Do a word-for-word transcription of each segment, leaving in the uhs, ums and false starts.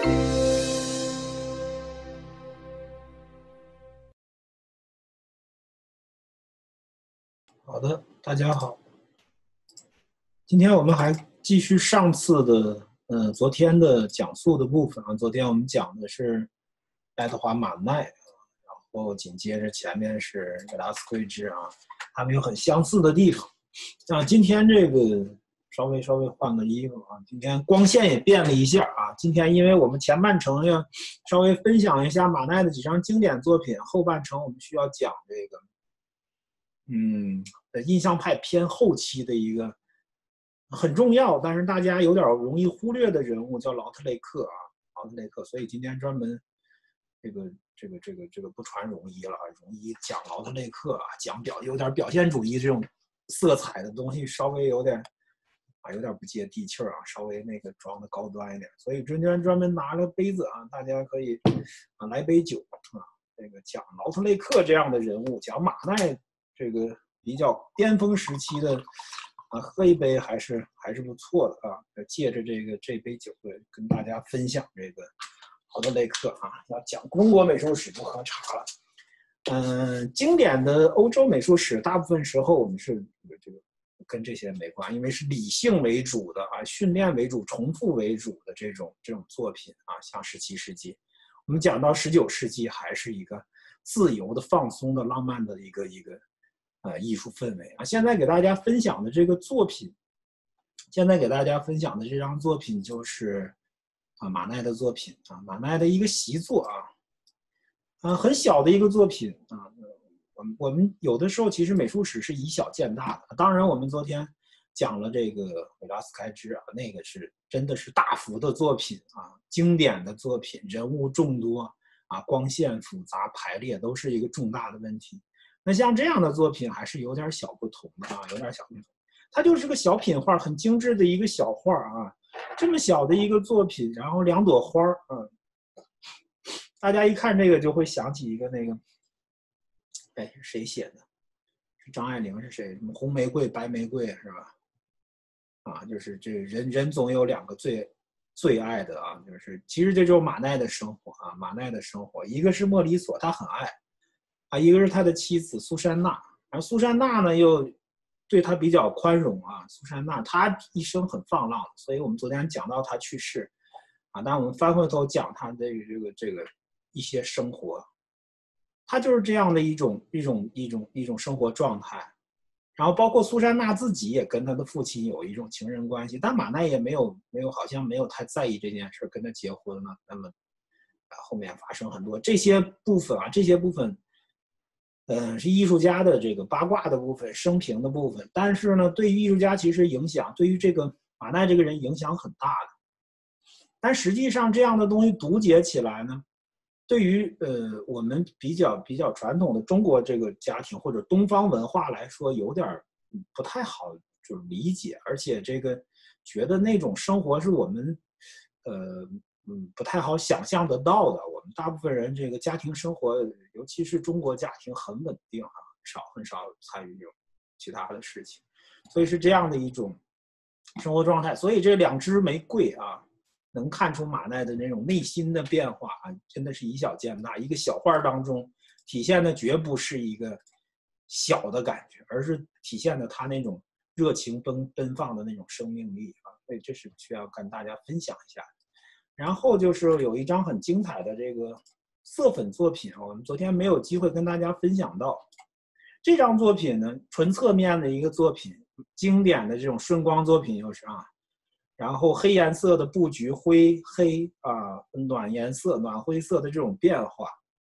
好的，大家好。今天我们还继续上次的，呃，昨天的讲述的部分啊。昨天我们讲的是爱德华马奈，然后紧接着前面是格拉斯奎兹啊，他们有很相似的地方。那今天这个稍微稍微换个衣服啊，今天光线也变了一下啊。今天因为我们前半程要稍微分享一下马奈的几张经典作品，后半程我们需要讲这个。嗯，印象派偏后期的一个很重要，但是大家有点容易忽略的人物叫劳特雷克啊，劳特雷克。所以今天专门这个这个这个这个不传容一了啊，容易讲劳特雷克啊，讲表有点表现主义这种色彩的东西，稍微有点啊有点不接地气儿啊，稍微那个装的高端一点。所以今天专门拿了杯子啊，大家可以啊来杯酒啊，这个讲劳特雷克这样的人物，讲马奈。这个比较巅峰时期的啊，喝一杯还是还是不错的啊。借着这个这杯酒，跟大家分享这个劳特雷克啊，要讲中国美术史不喝茶了。嗯，经典的欧洲美术史，大部分时候我们是这个跟这些没关，因为是理性为主的啊，训练为主、重复为主的这种这种作品啊，像十七世纪，我们讲到十九世纪，还是一个自由的、放松的、浪漫的一个一个。呃，艺术氛围啊，现在给大家分享的这个作品，现在给大家分享的这张作品就是啊马奈的作品啊，马奈的一个习作啊，啊很小的一个作品啊。我们我们有的时候其实美术史是以小见大的，当然我们昨天讲了这个维拉斯开支啊，那个是真的是大幅的作品啊，经典的作品，人物众多啊，光线复杂，排列都是一个重大的问题。那像这样的作品还是有点小不同的啊，有点小不同。它就是个小品画，很精致的一个小画啊，这么小的一个作品，然后两朵花啊，大家一看这个就会想起一个那个，哎，是谁写的？是张爱玲是谁？什么红玫瑰、白玫瑰是吧？啊，就是这人人总有两个最最爱的啊，就是其实这就是马奈的生活啊，马奈的生活，一个是莫里索，他很爱。啊，一个是他的妻子苏珊娜，然后苏珊娜呢又对他比较宽容啊。苏珊娜她一生很放浪，所以我们昨天讲到她去世啊，但我们翻回头讲她的这个这个一些生活，她就是这样的一种一种一种一种生活状态。然后包括苏珊娜自己也跟她的父亲有一种情人关系，但马奈也没有没有好像没有太在意这件事，跟他结婚了。那么啊后面发生很多这些部分啊，这些部分。嗯，是艺术家的这个八卦的部分，生平的部分。但是呢，对于艺术家其实影响，对于这个马奈这个人影响很大的。但实际上，这样的东西读解起来呢，对于呃我们比较比较传统的中国这个家庭或者东方文化来说，有点不太好就理解，而且这个觉得那种生活是我们呃。嗯，不太好想象得到的。我们大部分人这个家庭生活，尤其是中国家庭很稳定啊，少很少参与这种其他的事情，所以是这样的一种生活状态。所以这两支玫瑰啊，能看出马奈的那种内心的变化啊，真的是以小见大。一个小画当中体现的绝不是一个小的感觉，而是体现的他那种热情奔奔放的那种生命力啊。所以这是需要跟大家分享一下的。然后就是有一张很精彩的这个色粉作品，我们昨天没有机会跟大家分享到。这张作品呢，纯侧面的一个作品，经典的这种顺光作品又是啊，然后黑颜色的布局，灰黑啊，暖颜色、暖灰色的这种变化，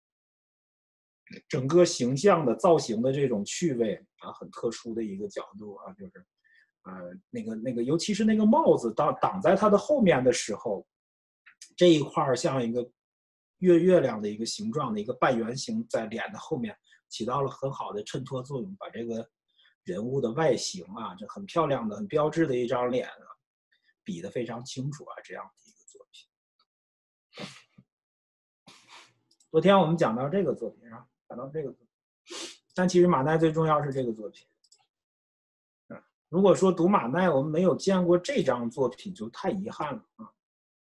整个形象的造型的这种趣味啊，很特殊的一个角度啊，就是，呃，那个那个，尤其是那个帽子当挡在它的后面的时候。这一块像一个月月亮的一个形状的一个半圆形，在脸的后面起到了很好的衬托作用，把这个人物的外形啊，这很漂亮的、很标致的一张脸啊，比得非常清楚啊，这样的一个作品。昨天我们讲到这个作品啊，讲到这个作品，但其实马奈最重要是这个作品。如果说读马奈我们没有见过这张作品，就太遗憾了啊。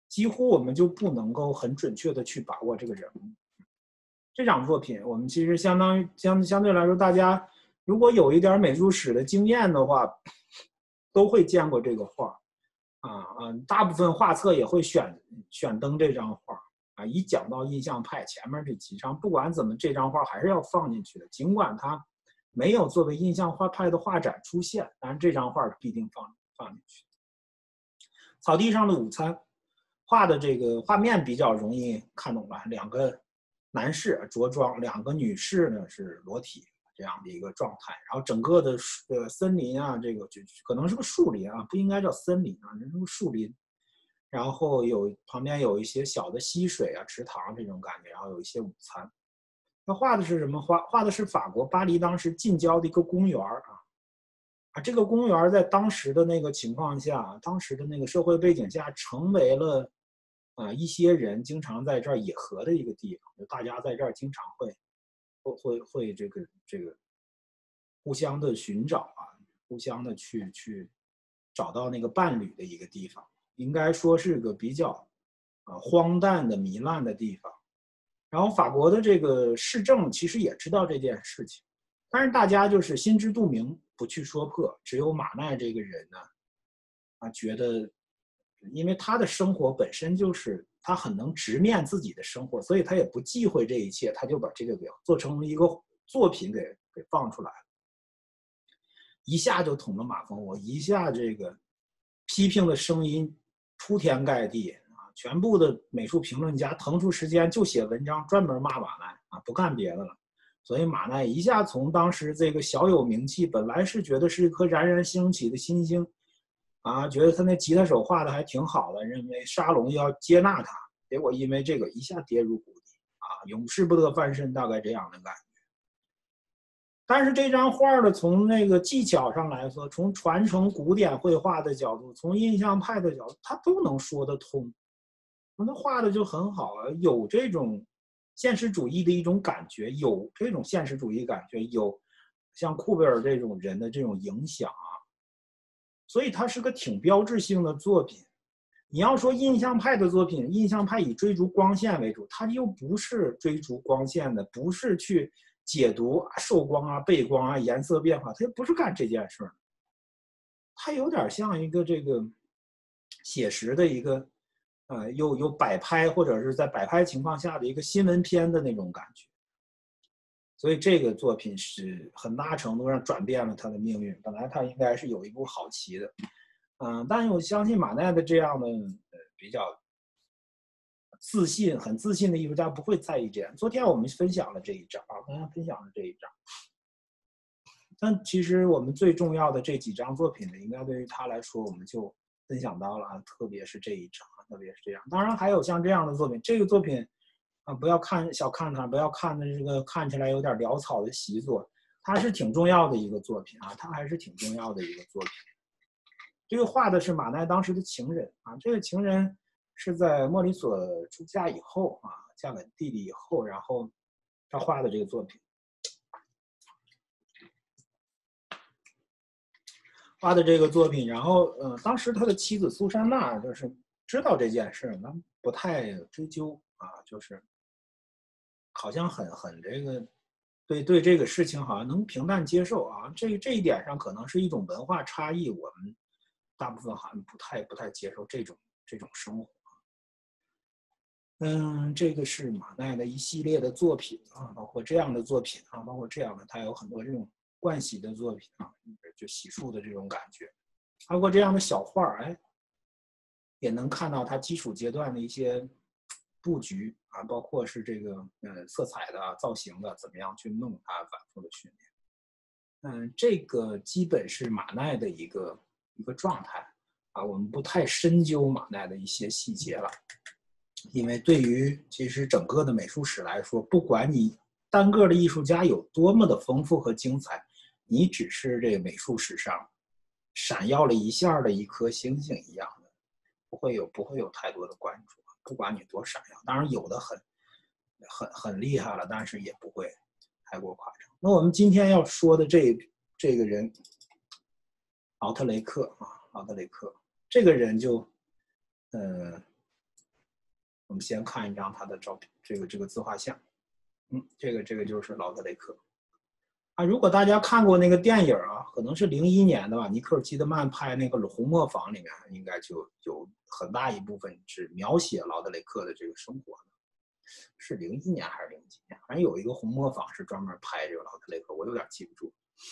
几乎我们就不能够很准确的去把握这个人物。这场作品，我们其实相当于相相对来说，大家如果有一点美术史的经验的话，都会见过这个画啊嗯，大部分画册也会选选登这张画啊。一讲到印象派，前面这几张，不管怎么，这张画还是要放进去的，尽管它没有作为印象画派的画展出现，但是这张画必定放放进去。草地上的午餐画的这个画面比较容易看懂吧，两个男士着装，两个女士呢是裸体这样的一个状态，然后整个的呃森林啊，这个就可能是个树林啊，不应该叫森林啊，这是个树林。然后有旁边有一些小的溪水啊、池塘这种感觉，然后有一些午餐。那画的是什么？画画的是法国巴黎当时近郊的一个公园啊。啊，这个公园在当时的那个情况下，当时的那个社会背景下，成为了啊一些人经常在这儿野合的一个地方，就大家在这儿经常会会会会这个这个互相的寻找啊，互相的去去找到那个伴侣的一个地方，应该说是个比较啊荒诞的糜烂的地方。然后法国的这个市政其实也知道这件事情，但是大家就是心知肚明，不去说破。只有马奈这个人呢，啊，觉得，因为他的生活本身就是他很能直面自己的生活，所以他也不忌讳这一切，他就把这个给做成了一个作品给给放出来了，一下就捅了马蜂窝，一下这个批评的声音铺天盖地。全部的美术评论家腾出时间就写文章，专门骂马奈啊，不干别的了。所以马奈一下从当时这个小有名气，本来是觉得是一颗冉冉升起的新星，啊，觉得他那吉他手画的还挺好的，认为沙龙要接纳他，结果因为这个一下跌入谷底啊，永世不得翻身，大概这样的感觉。但是这张画呢，从那个技巧上来说，从传承古典绘画的角度，从印象派的角度，他都能说得通。他画的就很好啊，有这种现实主义的一种感觉，有这种现实主义感觉，有像库贝尔这种人的这种影响啊，所以它是个挺标志性的作品。你要说印象派的作品，印象派以追逐光线为主，它又不是追逐光线的，不是去解读受光啊、背光啊、颜色变化，它又不是干这件事儿。它有点像一个这个写实的一个。呃，有有摆拍或者是在摆拍情况下的一个新闻片的那种感觉，所以这个作品是很大程度上转变了他的命运。本来他应该是有一部好棋的，嗯、呃，但是我相信马奈的这样的呃比较自信、很自信的艺术家不会在意这样。昨天我们分享了这一章啊，刚刚分享了这一章，但其实我们最重要的这几张作品呢，应该对于他来说，我们就分享到了啊，特别是这一章。特别是这样，当然还有像这样的作品，这个作品啊，不要看小看它，不要看的这个看起来有点潦草的习作，它是挺重要的一个作品啊，它还是挺重要的一个作品。这个画的是马奈当时的情人啊，这个情人是在莫里索出嫁以后啊，嫁给弟弟以后，然后他画的这个作品。画的这个作品，然后呃，当时他的妻子苏珊娜就是知道这件事，那不太追究啊，就是好像很很这个，对对这个事情好像能平淡接受啊。这这一点上可能是一种文化差异，我们大部分好像不太不太接受这种这种生活。嗯，这个是马奈的一系列的作品啊，包括这样的作品啊，包括这样的，他有很多这种盥洗的作品啊，就洗漱的这种感觉，包括这样的小画，哎，也能看到他基础阶段的一些布局啊，包括是这个呃色彩的、造型的，怎么样去弄它，反复的训练。嗯，这个基本是马奈的一个一个状态啊，我们不太深究马奈的一些细节了。因为对于其实整个的美术史来说，不管你单个的艺术家有多么的丰富和精彩，你只是这个美术史上闪耀了一下的一颗星星一样的，不会有不会有太多的关注。不管你多闪耀，当然有的很很很厉害了，但是也不会太过夸张。那我们今天要说的这这个人，奥特雷克啊，奥特雷克这个人就，呃。 们先看一张他的照片，这个这个自画像，嗯，这个这个就是劳德雷克。啊，如果大家看过那个电影啊，可能是零一年的吧，尼克尔基德曼拍那个《红磨坊》里面，应该就有很大一部分是描写劳德雷克的这个生活的。是零一年还是零几年？反正有一个红磨坊是专门拍这个劳德雷克，我有点记不住。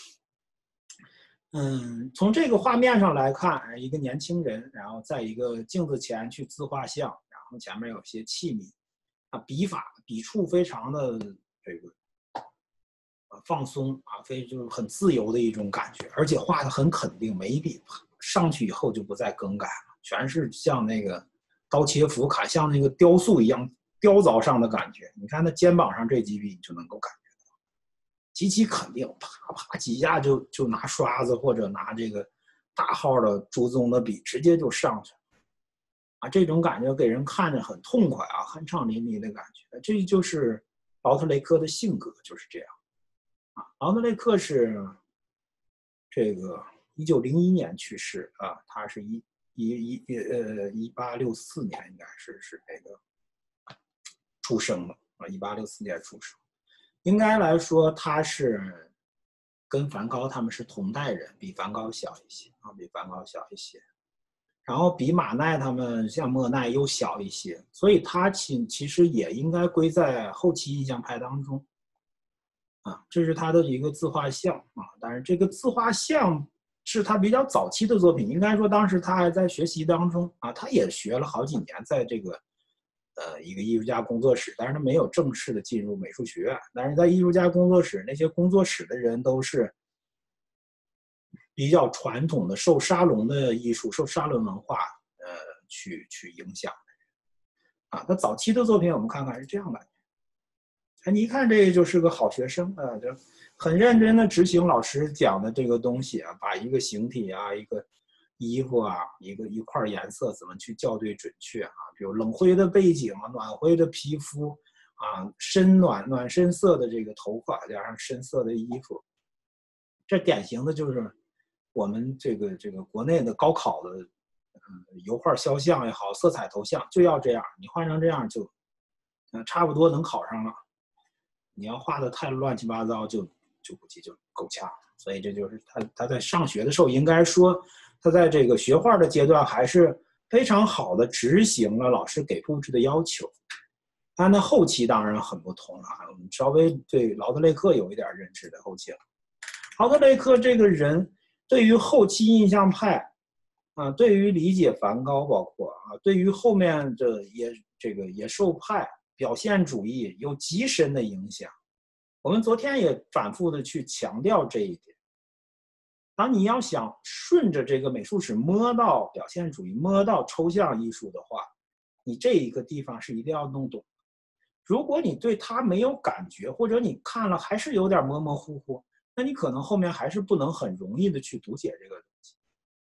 嗯，从这个画面上来看，一个年轻人，然后在一个镜子前去自画像，然后前面有些器皿，啊，笔法笔触非常的这个。放松啊，非就是很自由的一种感觉，而且画的很肯定，每一笔上去以后就不再更改了，全是像那个刀切斧砍，像那个雕塑一样雕凿上的感觉。你看他肩膀上这几笔，你就能够感觉到极其肯定，啪啪几下就就拿刷子或者拿这个大号的朱宗的笔直接就上去了啊，这种感觉给人看着很痛快啊，酣畅淋漓的感觉。这就是劳特雷克的性格，就是这样。啊，劳德雷克是这个一九零一年去世啊，他是一一一呃一八六四年应该是是那个出生的啊，一八六四年出生，应该来说他是跟梵高他们是同代人，比梵高小一些啊，比梵高小一些，然后比马奈他们像莫奈又小一些，所以他其其实也应该归在后期印象派当中。啊，这是他的一个自画像啊，但是这个自画像是他比较早期的作品，应该说当时他还在学习当中啊，他也学了好几年，在这个呃一个艺术家工作室，但是他没有正式的进入美术学院，但是在艺术家工作室，那些工作室的人都是比较传统的，受沙龙的艺术、受沙龙文化呃去去影响的人啊。他早期的作品我们看看是这样的。哎，你一看这个就是个好学生啊，就很认真的执行老师讲的这个东西啊，把一个形体啊、一个衣服啊、一个一块颜色怎么去校对准确啊，比如冷灰的背景啊、暖灰的皮肤啊、深暖暖深色的这个头发加上深色的衣服，这典型的就是我们这个这个国内的高考的嗯油画肖像也好，色彩头像就要这样，你画成这样就嗯差不多能考上了。你要画的太乱七八糟，就就估计就够呛。所以这就是他他在上学的时候，应该说他在这个学画的阶段还是非常好的执行了老师给布置的要求。他那后期当然很不同了，我们稍微对劳德雷克有一点认知的后期了。劳德雷克这个人对于后期印象派啊，对于理解梵高，包括啊，对于后面的也这个野兽派。表现主义有极深的影响，我们昨天也反复的去强调这一点。当你要想顺着这个美术史摸到表现主义、摸到抽象艺术的话，你这一个地方是一定要弄懂。如果你对它没有感觉，或者你看了还是有点模模糊糊，那你可能后面还是不能很容易的去读解这个东西。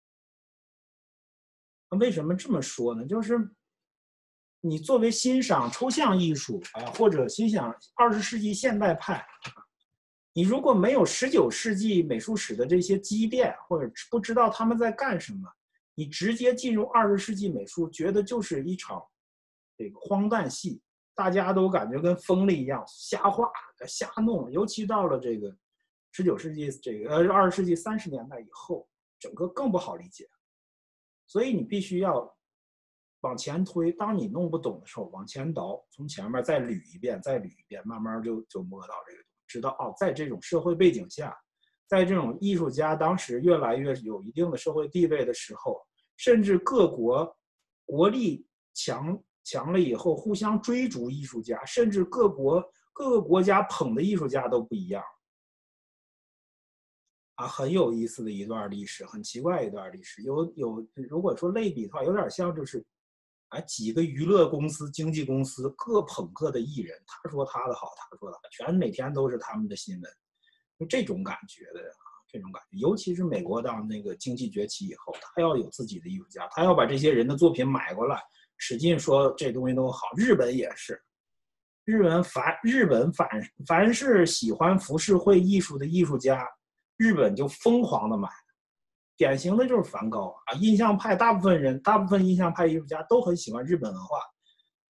为什么这么说呢？就是你作为欣赏抽象艺术啊，或者欣赏二十世纪现代派，你如果没有十九世纪美术史的这些积淀，或者不知道他们在干什么，你直接进入二十世纪美术，觉得就是一场这个荒诞戏，大家都感觉跟疯了一样，瞎画瞎弄。尤其到了这个十九世纪这个呃二十世纪三十年代以后，整个更不好理解。所以你必须要往前推，当你弄不懂的时候，往前倒，从前面再捋一遍，再捋一遍，慢慢就就摸到这个，知道哦，在这种社会背景下，在这种艺术家当时越来越有一定的社会地位的时候，甚至各国国力强强了以后，互相追逐艺术家，甚至各国各个国家捧的艺术家都不一样。啊，很有意思的一段历史，很奇怪一段历史。有有，如果说类比的话，有点像就是，啊，几个娱乐公司、经纪公司各捧各的艺人，他说他的好，他说的好，全每天都是他们的新闻，就这种感觉的啊，这种感觉。尤其是美国当那个经济崛起以后，他要有自己的艺术家，他要把这些人的作品买过来，使劲说这东西都好。日本也是，日本凡日本凡凡是喜欢浮世绘艺术的艺术家。日本就疯狂的买，典型的就是梵高啊，印象派大部分人，大部分印象派艺术家都很喜欢日本文化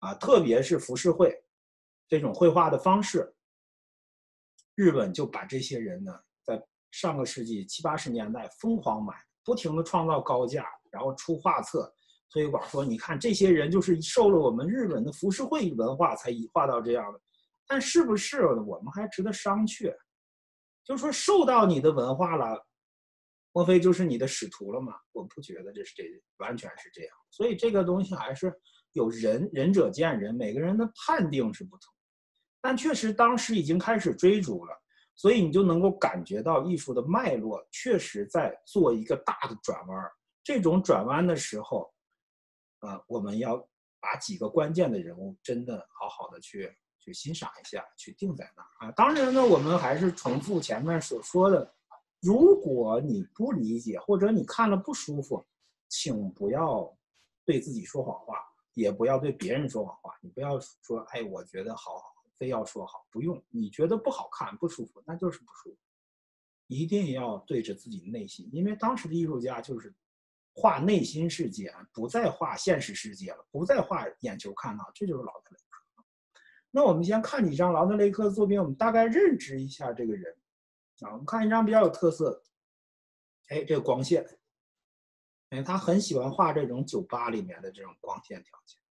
啊，特别是浮世绘这种绘画的方式，日本就把这些人呢，在上个世纪七八十年代疯狂买，不停的创造高价，然后出画册推广说，你看这些人就是受了我们日本的浮世绘文化才画到这样的，但是不是我们还值得商榷。就是说受到你的文化了，莫非就是你的使徒了吗？我不觉得这是这完全是这样。所以这个东西还是有仁仁者见仁，每个人的判定是不同。但确实当时已经开始追逐了，所以你就能够感觉到艺术的脉络确实在做一个大的转弯。这种转弯的时候，呃，我们要把几个关键的人物真的好好的去去欣赏一下，去定在那啊。当然呢，我们还是重复前面所说的，如果你不理解或者你看了不舒服，请不要对自己说谎话，也不要对别人说谎话。你不要说，哎，我觉得好，非要说好，不用。你觉得不好看、不舒服，那就是不舒服。一定要对着自己的内心，因为当时的艺术家就是画内心世界，不再画现实世界了，不再画眼球看到，这就是劳德雷克。那我们先看几张劳德雷克的作品，我们大概认知一下这个人啊。我们看一张比较有特色的，哎，这个光线，哎，他很喜欢画这种酒吧里面的这种光线条件。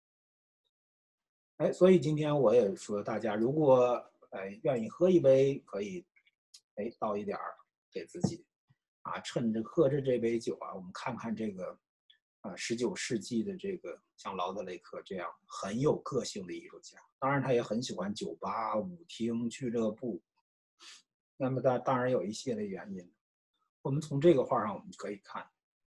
哎，所以今天我也说，大家如果哎愿意喝一杯，可以哎倒一点儿给自己啊，趁着喝着这杯酒啊，我们看看这个啊十九世纪的这个像劳德雷克这样很有个性的艺术家。当然，他也很喜欢酒吧、舞厅、俱乐部。那么当当然有一些的原因，我们从这个画上我们可以看。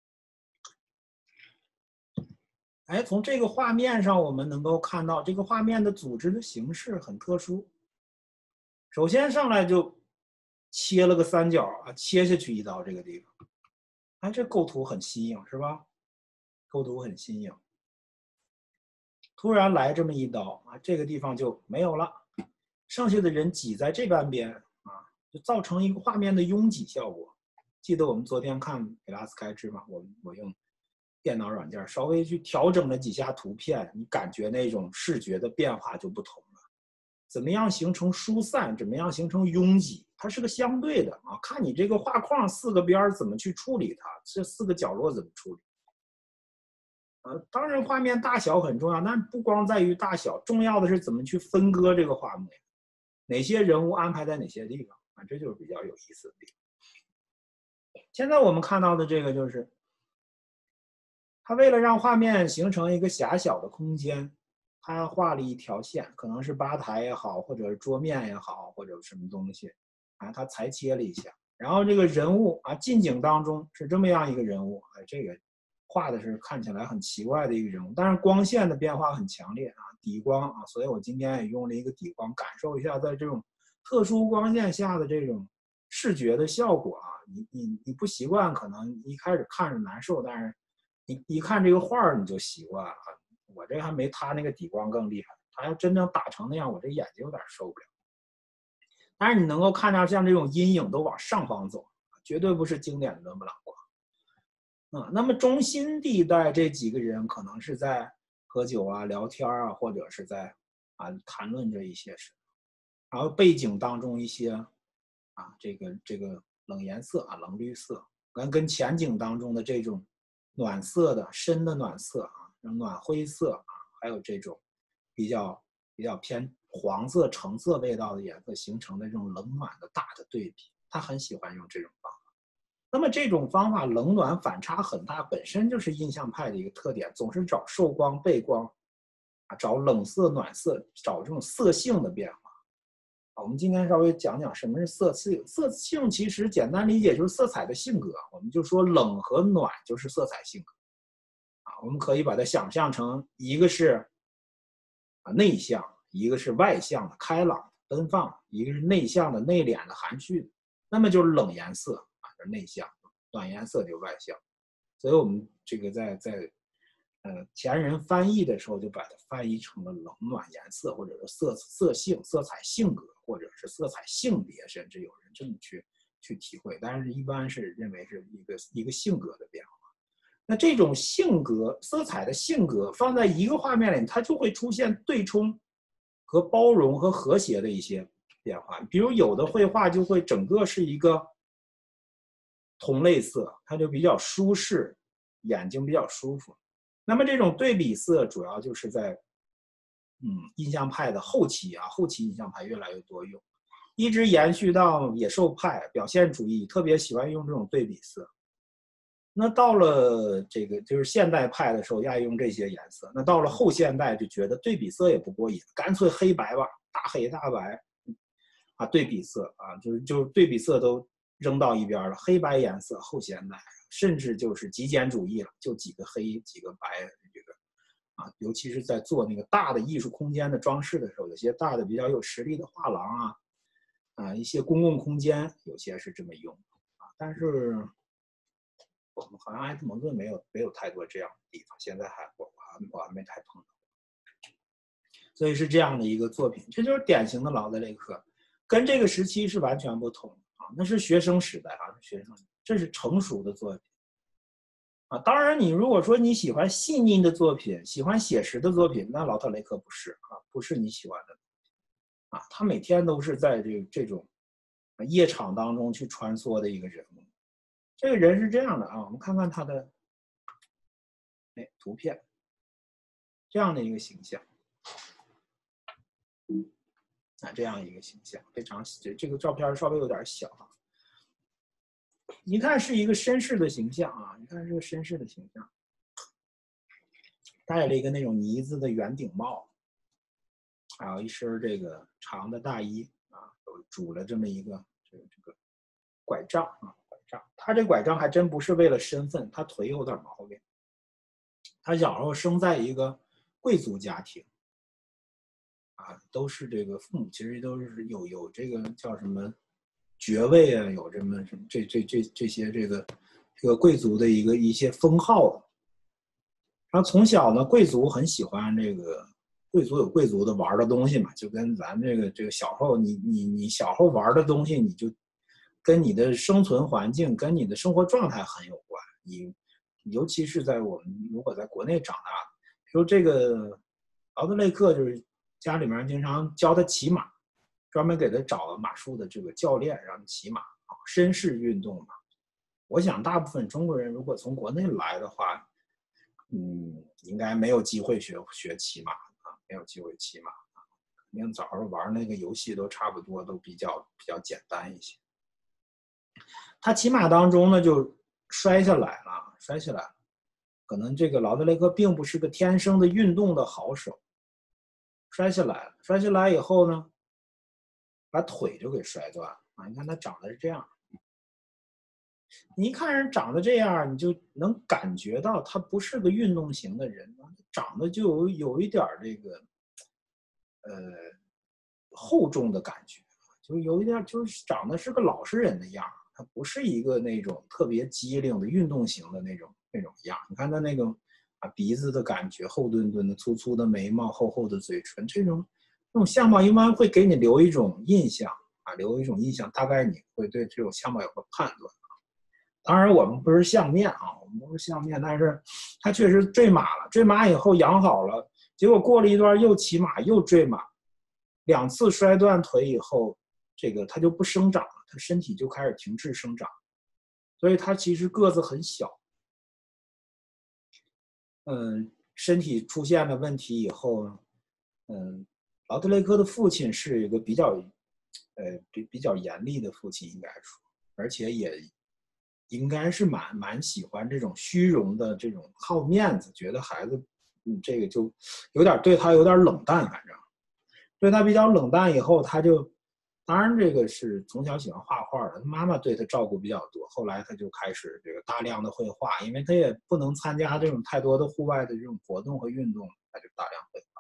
哎，从这个画面上，我们能够看到这个画面的组织的形式很特殊。首先上来就切了个三角啊，切下去一刀这个地方，哎，这构图很新颖，是吧？构图很新颖。突然来这么一刀啊，这个地方就没有了，剩下的人挤在这半边啊，就造成一个画面的拥挤效果。记得我们昨天看给拉斯开支嘛，我我用电脑软件稍微去调整了几下图片，你感觉那种视觉的变化就不同了。怎么样形成疏散，怎么样形成拥挤，它是个相对的啊。看你这个画框四个边怎么去处理它，这四个角落怎么处理。呃，当然画面大小很重要，但不光在于大小，重要的是怎么去分割这个画面，哪些人物安排在哪些地方啊，这就是比较有意思的地方。现在我们看到的这个就是，他为了让画面形成一个狭小的空间，他画了一条线，可能是吧台也好，或者是桌面也好，或者什么东西，啊，他裁切了一下。然后这个人物啊，近景当中是这么样一个人物，哎，这个画的是看起来很奇怪的一个人物，但是光线的变化很强烈啊，底光啊，所以我今天也用了一个底光，感受一下在这种特殊光线下的这种视觉的效果啊。你你你不习惯，可能一开始看着难受，但是你一看这个画你就习惯了。我这还没他那个底光更厉害，他要真正打成那样，我这眼睛有点受不了。但是你能够看到像这种阴影都往上方走，绝对不是经典的伦勃朗光。嗯，那么中心地带这几个人可能是在喝酒啊、聊天啊，或者是在啊谈论着一些事。然后背景当中一些啊这个这个冷颜色啊、冷绿色，跟跟前景当中的这种暖色的深的暖色啊、暖灰色啊，还有这种比较比较偏黄色、橙色味道的颜色形成的这种冷暖的大的对比，他很喜欢用这种方法。那么这种方法冷暖反差很大，本身就是印象派的一个特点，总是找受光、背光，啊，找冷色、暖色，找这种色性的变化。我们今天稍微讲讲什么是色性。色性其实简单理解就是色彩的性格，我们就说冷和暖就是色彩性格。啊，我们可以把它想象成一个是啊内向，一个是外向的开朗奔放，一个是内向的内敛的含蓄的，那么就是冷颜色啊，就是内向，暖颜色就是外向。所以我们这个在在呃前人翻译的时候就把它翻译成了冷暖颜色，或者是色色性、色彩性格，或者是色彩性别，甚至有人这么去去体会，但是一般是认为是一个一个性格的变化。 那这种性格、色彩的性格放在一个画面里，它就会出现对冲和包容和和谐的一些变化。比如有的绘画就会整个是一个同类色，它就比较舒适，眼睛比较舒服。那么这种对比色主要就是在嗯印象派的后期啊，后期印象派越来越多用，一直延续到野兽派、表现主义，特别喜欢用这种对比色。那到了这个就是现代派的时候，爱用这些颜色。那到了后现代就觉得对比色也不过瘾，干脆黑白吧，大黑大白，啊，对比色啊，就是就是对比色都扔到一边了，黑白颜色后现代，甚至就是极简主义了，就几个黑几个白这个啊，尤其是在做那个大的艺术空间的装饰的时候，有些大的比较有实力的画廊啊，啊一些公共空间有些是这么用啊，但是。我们好像埃德蒙顿没有没有太多这样的地方，现在还我还我还没太碰到，所以是这样的一个作品，这就是典型的劳德雷克，跟这个时期是完全不同啊，那是学生时代啊，学生，这是成熟的作品啊。当然，你如果说你喜欢细腻的作品，喜欢写实的作品，那劳特雷克不是啊，不是你喜欢的啊，他每天都是在这这种夜场当中去穿梭的一个人物。这个人是这样的啊，我们看看他的哎图片，这样的一个形象，啊，这样一个形象，非常这这个照片稍微有点小啊，一看是一个绅士的形象啊，你看是个绅士的形象，戴了一个那种呢子的圆顶帽，还有一身这个长的大衣啊，拄了这么一个这个这个拐杖啊。他这拐杖还真不是为了身份，他腿有点毛病。他小时候生在一个贵族家庭，啊，都是这个父母其实都是有有这个叫什么爵位啊，有这么什么这这这这些这个这个贵族的一个一些封号的。然后从小呢，贵族很喜欢这个贵族有贵族的玩的东西嘛，就跟咱这个这个小时候你你你小时候玩的东西，你就。跟你的生存环境、跟你的生活状态很有关。你，尤其是在我们如果在国内长大的，比如这个劳德雷克，就是家里面经常教他骑马，专门给他找马术的这个教练，让他骑马啊，绅士运动嘛。我想大部分中国人如果从国内来的话，嗯，应该没有机会学学骑马啊，没有机会骑马啊，肯定早上玩那个游戏都差不多，都比较比较简单一些。他骑马当中呢，就摔下来了，摔下来了。可能这个劳德雷克并不是个天生的运动的好手，摔下来了。摔下来以后呢，把腿就给摔断了啊！你看他长得是这样，你一看人长得这样，你就能感觉到他不是个运动型的人，长得就有有一点这个，呃，厚重的感觉，就有一点就是长得是个老实人的样。他不是一个那种特别机灵的运动型的那种那种样，你看他那个啊鼻子的感觉，厚墩墩的，粗粗的眉毛，厚厚的嘴唇，这种这种相貌一般会给你留一种印象啊，留一种印象，大概你会对这种相貌有个判断。当然我们不是相面啊，我们不是相面，但是他确实坠马了，坠马以后养好了，结果过了一段又骑马又坠马，两次摔断腿以后，这个他就不生长了。他身体就开始停滞生长，所以他其实个子很小。嗯，身体出现了问题以后，嗯，劳特雷克的父亲是一个比较，呃，比比较严厉的父亲，应该说，而且也应该是蛮蛮喜欢这种虚荣的这种好面子，觉得孩子，嗯，这个就有点对他有点冷淡，反正对他比较冷淡以后，他就。当然，这个是从小喜欢画画的，他妈妈对他照顾比较多。后来他就开始这个大量的绘画，因为他也不能参加这种太多的户外的这种活动和运动，他就大量绘画。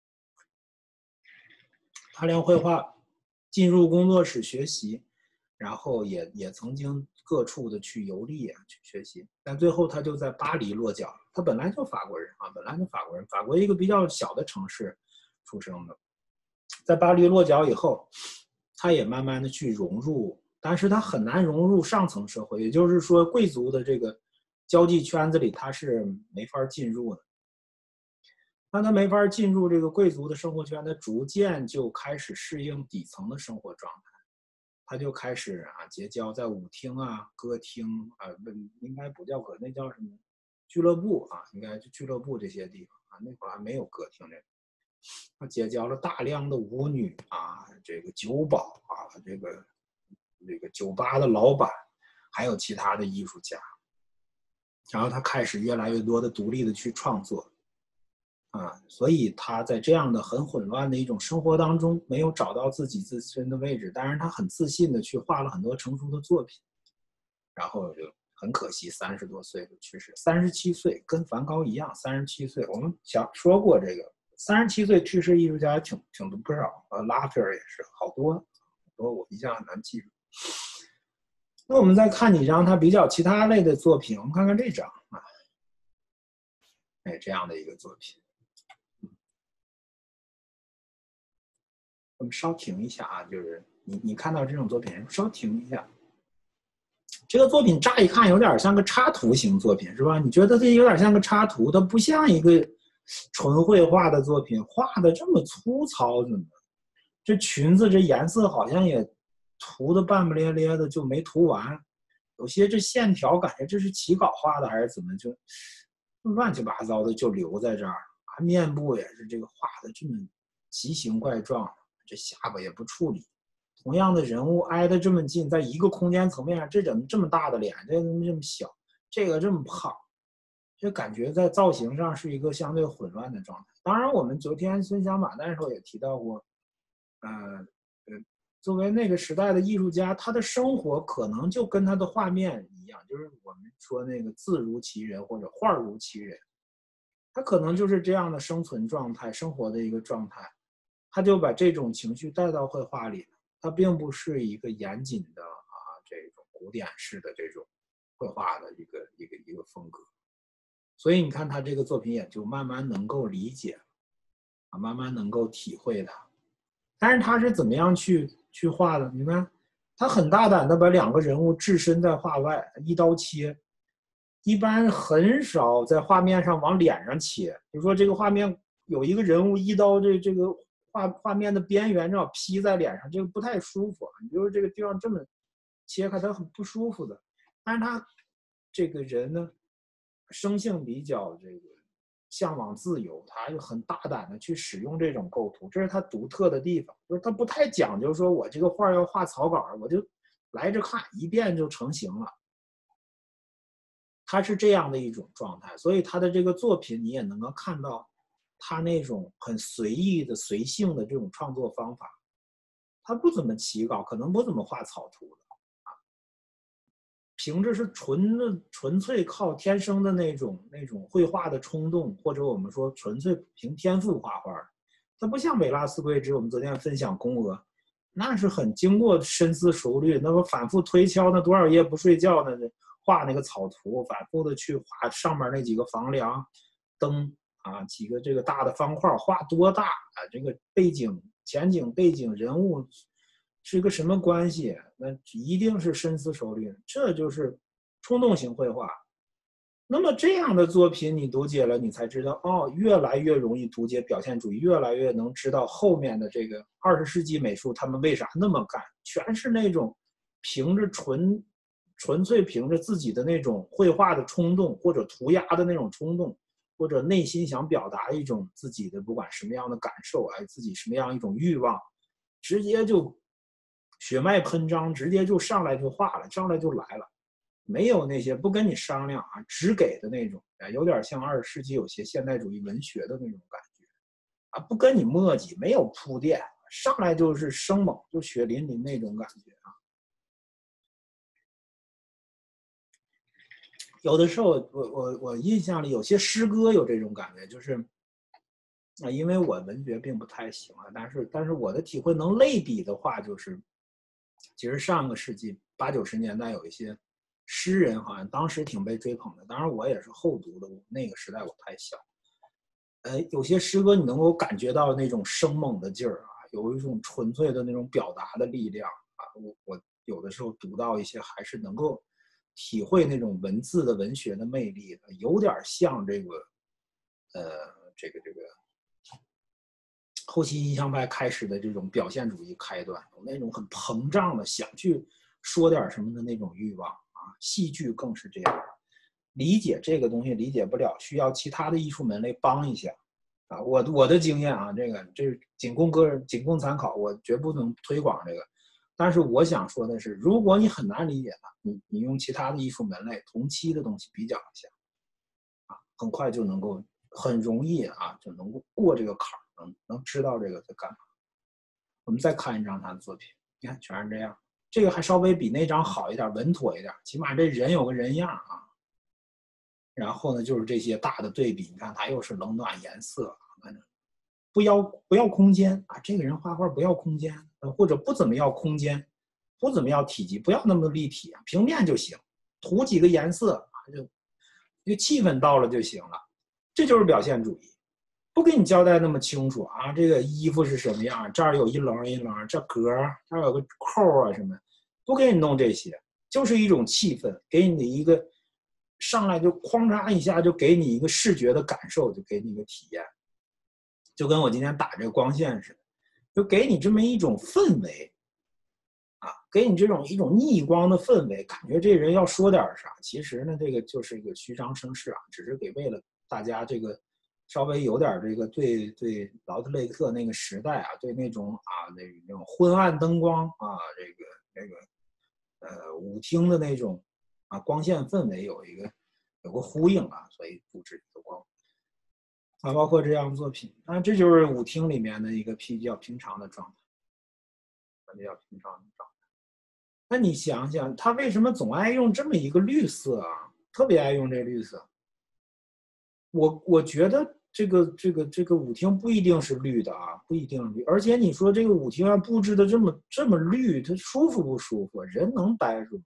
大量绘画，进入工作室学习，然后也也曾经各处的去游历啊，去学习。但最后他就在巴黎落脚。他本来就法国人啊，本来就法国人，法国一个比较小的城市出生的，在巴黎落脚以后。他也慢慢的去融入，但是他很难融入上层社会，也就是说贵族的这个交际圈子里他是没法进入的。那他没法进入这个贵族的生活圈，他逐渐就开始适应底层的生活状态。他就开始啊结交在舞厅啊、歌厅啊，不应该不叫歌，那叫什么俱乐部啊？应该就俱乐部这些地方啊，那会儿还没有歌厅这个。他结交了大量的舞女啊，这个酒保啊，这个这个酒吧的老板，还有其他的艺术家。然后他开始越来越多的独立的去创作。啊，所以他在这样的很混乱的一种生活当中，没有找到自己自身的位置，但是他很自信的去画了很多成熟的作品，然后就很可惜，三十多岁就去世，三十七岁跟梵高一样，三十七岁，我们想说过这个，三十七岁去世艺术家挺挺多不少，呃，拉斐尔也是好多，好多我一下很难记住。那我们再看几张他比较其他类的作品，我们看看这张啊，哎，这样的一个作品。我们稍停一下啊，就是你你看到这种作品，稍停一下。这个作品乍一看有点像个插图型作品，是吧？你觉得这有点像个插图，它不像一个纯绘画的作品，画的这么粗糙，怎么？这裙子这颜色好像也涂的半不咧咧的，就没涂完。有些这线条感觉这是起稿画的还是怎么，就乱七八糟的就留在这儿啊。面部也是这个画的这么奇形怪状。这下巴也不处理，同样的人物挨得这么近，在一个空间层面上，这怎么这么大的脸，这怎么这么小，这个这么胖，这感觉在造型上是一个相对混乱的状态。当然，我们昨天孙小马那时候也提到过，呃呃，作为那个时代的艺术家，他的生活可能就跟他的画面一样，就是我们说那个字如其人或者画如其人，他可能就是这样的生存状态，生活的一个状态。他就把这种情绪带到绘画里，它并不是一个严谨的啊这种古典式的这种绘画的一个一个一个风格，所以你看他这个作品也就慢慢能够理解，啊，慢慢能够体会它。但是他是怎么样去去画的？你看，他很大胆的把两个人物置身在画外，一刀切，一般很少在画面上往脸上切。比如说这个画面有一个人物一刀这这个。画画面的边缘正好劈在脸上，这个不太舒服。你就是这个地方这么切开，它很不舒服的。但是他这个人呢，生性比较这个向往自由，他就很大胆的去使用这种构图，这是他独特的地方。就是他不太讲究说我这个画要画草稿，我就来这看一遍就成型了。他是这样的一种状态，所以他的这个作品你也能够看到。他那种很随意的、随性的这种创作方法，他不怎么起稿，可能不怎么画草图的啊。凭着是纯的、纯粹靠天生的那种、那种绘画的冲动，或者我们说纯粹凭天赋画画。他不像美拉斯贵之，我们昨天分享宫娥，那是很经过深思熟虑，那么反复推敲，那多少夜不睡觉呢？画那个草图，反复的去画上面那几个房梁、灯。啊，几个这个大的方块画多大啊？这个背景、前景、背景、人物是一个什么关系？那一定是深思熟虑，这就是冲动型绘画。那么这样的作品你读解了，你才知道哦，越来越容易读解表现主义，越来越能知道后面的这个二十世纪美术他们为啥那么干，全是那种凭着纯纯粹凭着自己的那种绘画的冲动或者涂鸦的那种冲动。或者内心想表达一种自己的不管什么样的感受，哎，自己什么样一种欲望，直接就血脉喷张，直接就上来就画了，上来就来了，没有那些不跟你商量啊，只给的那种，哎，有点像二十世纪有些现代主义文学的那种感觉啊，不跟你磨叽，没有铺垫，上来就是生猛，就血淋淋那种感觉啊。有的时候我我我印象里有些诗歌有这种感觉，就是啊，因为我文学并不太行啊，但是但是我的体会能类比的话，就是其实上个世纪八九十年代有一些诗人好像当时挺被追捧的，当然我也是后读的，那个时代我太小。呃，有些诗歌你能够感觉到那种生猛的劲儿啊，有一种纯粹的那种表达的力量啊，我我有的时候读到一些还是能够体会那种文字的文学的魅力的，有点像这个，呃，这个这个后期印象派开始的这种表现主义开端，有那种很膨胀的想去说点什么的那种欲望啊。戏剧更是这样，理解这个东西理解不了，需要其他的艺术门类帮一下啊。我我的经验啊，这个这仅供个人仅供参考，我绝不能推广这个。但是我想说的是，如果你很难理解它，你你用其他的艺术门类同期的东西比较一下，啊，很快就能够很容易啊就能够过这个坎儿，能能知道这个在干嘛。我们再看一张他的作品，你看全是这样，这个还稍微比那张好一点，稳妥一点，起码这人有个人样啊。然后呢，就是这些大的对比，你看他又是冷暖颜色，反正不要不要空间啊，这个人画画不要空间，呃，或者不怎么要空间，不怎么要体积，不要那么立体啊，平面就行，涂几个颜色啊，就这个气氛到了就行了，这就是表现主义，不给你交代那么清楚啊，这个衣服是什么样，这儿有一棱一棱，这格这儿有个扣啊什么，不给你弄这些，就是一种气氛，给你一个上来就哐嚓一下就给你一个视觉的感受，就给你一个体验。就跟我今天打这个光线似的，就给你这么一种氛围，啊，给你这种一种逆光的氛围，感觉这人要说点啥。其实呢，这个就是一个虚张声势啊，只是给为了大家这个稍微有点这个对对劳特雷克那个时代啊，对那种啊那那种昏暗灯光啊，这个这个呃舞厅的那种啊光线氛围有一个有个呼应啊，所以布置一个光。啊，包括这样的作品，那这就是舞厅里面的一个比较平常的状态，比较平常的状态。那你想想，他为什么总爱用这么一个绿色啊？特别爱用这绿色。我我觉得这个这个这个舞厅不一定是绿的啊，不一定是绿。而且你说这个舞厅要布置的这么这么绿，它舒服不舒服？人能待住吗？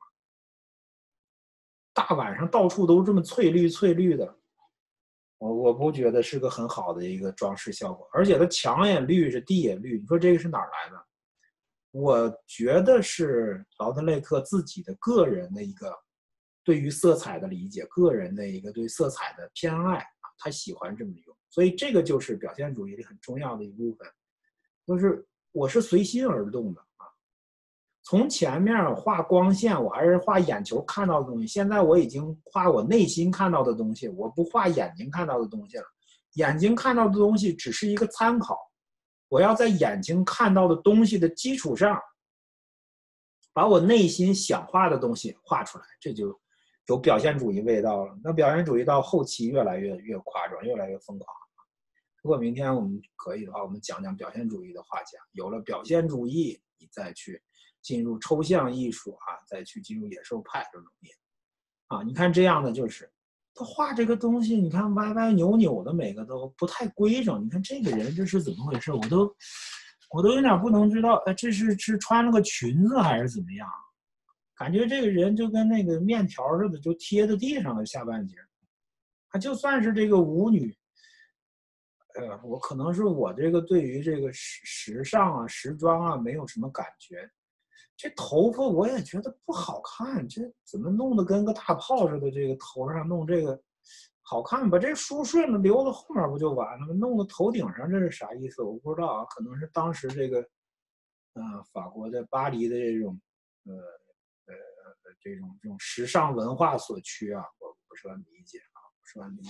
大晚上到处都这么翠绿翠绿的。我我不觉得是个很好的一个装饰效果，而且它墙也绿，这地也绿，你说这个是哪儿来的？我觉得是劳特雷克自己的个人的一个对于色彩的理解，个人的一个对色彩的偏爱啊，他喜欢这么用，所以这个就是表现主义里很重要的一部分，就是我是随心而动的啊。从前面画光线，我还是画眼球看到的东西。现在我已经画我内心看到的东西，我不画眼睛看到的东西了。眼睛看到的东西只是一个参考，我要在眼睛看到的东西的基础上，把我内心想画的东西画出来，这就有表现主义味道了。那表现主义到后期越来越越夸张，越来越疯狂。如果明天我们可以的话，我们讲讲表现主义的画家。有了表现主义，你再去进入抽象艺术啊，再去进入野兽派这种东西啊，你看这样的就是他画这个东西，你看歪歪扭扭的，每个都不太规整。你看这个人这是怎么回事？我都我都有点不能知道，哎，这是是穿了个裙子还是怎么样？感觉这个人就跟那个面条似的，就贴在地上的下半截。他就算是这个舞女。呃，我可能是我这个对于这个时时尚啊、时装啊没有什么感觉，这头发我也觉得不好看，这怎么弄得跟个大炮似的？这个头上弄这个好看，把这梳顺了留到后面不就完了吗？弄到头顶上这是啥意思？我不知道啊，可能是当时这个，呃，法国的巴黎的这种，呃呃这种这种时尚文化所趋啊，我不是很理解啊，不是很理解。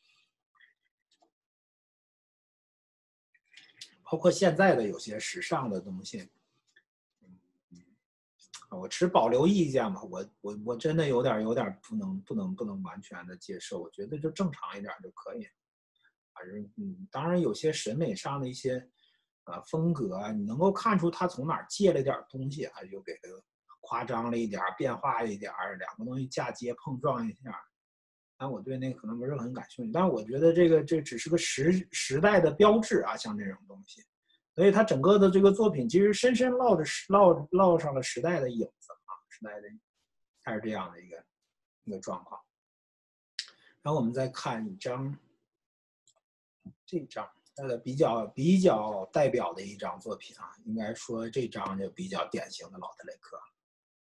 包括现在的有些时尚的东西，我持保留意见嘛，我我我真的有点有点不能不能不能完全的接受，我觉得就正常一点就可以。反正嗯，当然有些审美上的一些啊风格啊，你能够看出他从哪儿借了点东西，还就给他夸张了一点，变化一点，两个东西嫁接碰撞一下。但我对那个可能不是很感兴趣，但是我觉得这个这只是个时时代的标志啊，像这种东西。所以他整个的这个作品其实深深烙着烙烙上了时代的影子啊，时代的，它是这样的一个一个状况。然后我们再看一张，这张呃比较比较代表的一张作品啊，应该说这张就比较典型的劳特雷克。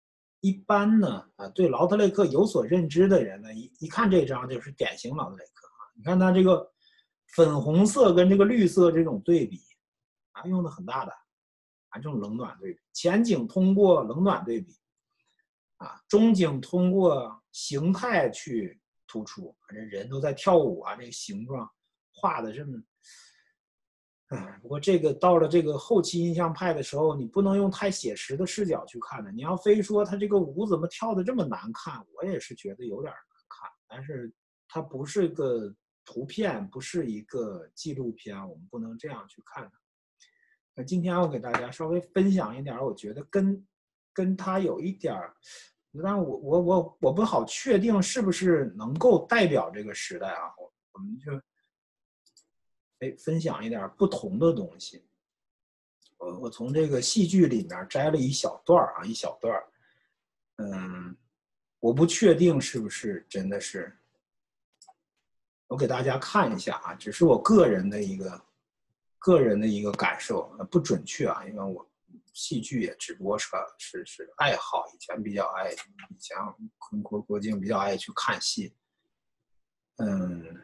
一般呢，啊，对劳特雷克有所认知的人呢，一一看这张就是典型劳特雷克啊。你看它这个粉红色跟这个绿色这种对比啊，用的很大的啊，这种冷暖对比，前景通过冷暖对比啊，中景通过形态去突出，这人都在跳舞啊，这个形状画的这么。哎，不过这个到了这个后期印象派的时候，你不能用太写实的视角去看的。你要非说他这个舞怎么跳的这么难看，我也是觉得有点难看。但是它不是个图片，不是一个纪录片，我们不能这样去看它。那今天我给大家稍微分享一点，我觉得跟跟他有一点，但我我我我不好确定是不是能够代表这个时代啊。我我们就。哎，分享一点不同的东西。我我从这个戏剧里面摘了一小段啊，一小段。嗯，我不确定是不是真的是。我给大家看一下啊，只是我个人的一个个人的一个感受，不准确啊，因为我戏剧也只不过是是是爱好，以前比较爱，以前昆国国境比较爱去看戏。嗯。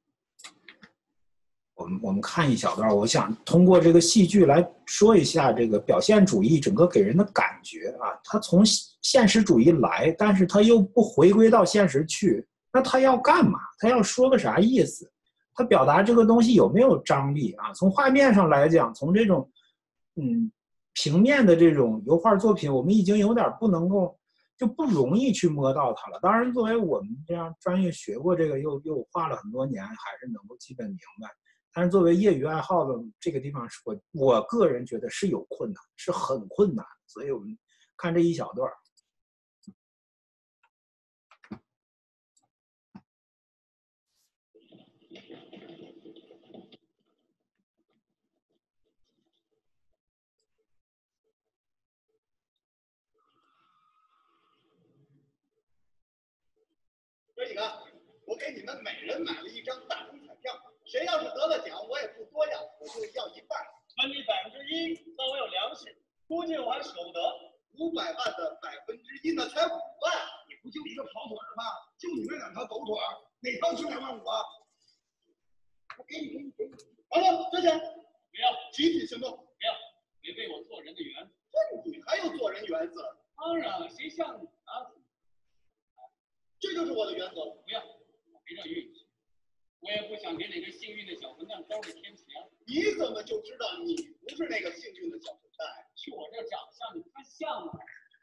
我们我们看一小段，我想通过这个戏剧来说一下这个表现主义整个给人的感觉啊。他从现实主义来，但是他又不回归到现实去，那他要干嘛？他要说个啥意思？他表达这个东西有没有张力啊？从画面上来讲，从这种嗯平面的这种油画作品，我们已经有点不能够就不容易去摸到它了。当然，作为我们这样专业学过这个，又又画了很多年，还是能够基本明白。但是作为业余爱好的这个地方，是我我个人觉得是有困难，是很困难。所以我们看这一小段。 哥几个，我给你们每人买了一张大众彩票，谁要是得了奖，我也不多要，我就要一半，分你百分之一。那我有良心，估计我还舍不得。五百万的百分之一，那才五万，你不就一个跑腿吗？就你那两条狗腿，哪条值两万五啊？我给你，给你，给你。好了，交钱。不要，集体行动。不要，违背我做人的原则。这你还有做人原则？当然，谁像你啊？这就是我的原则。不要，我没这运气，我也不想给哪个幸运的小混蛋招惹天谴。你怎么就知道你不是那个幸运的小混蛋？就我这长相，你看像吗？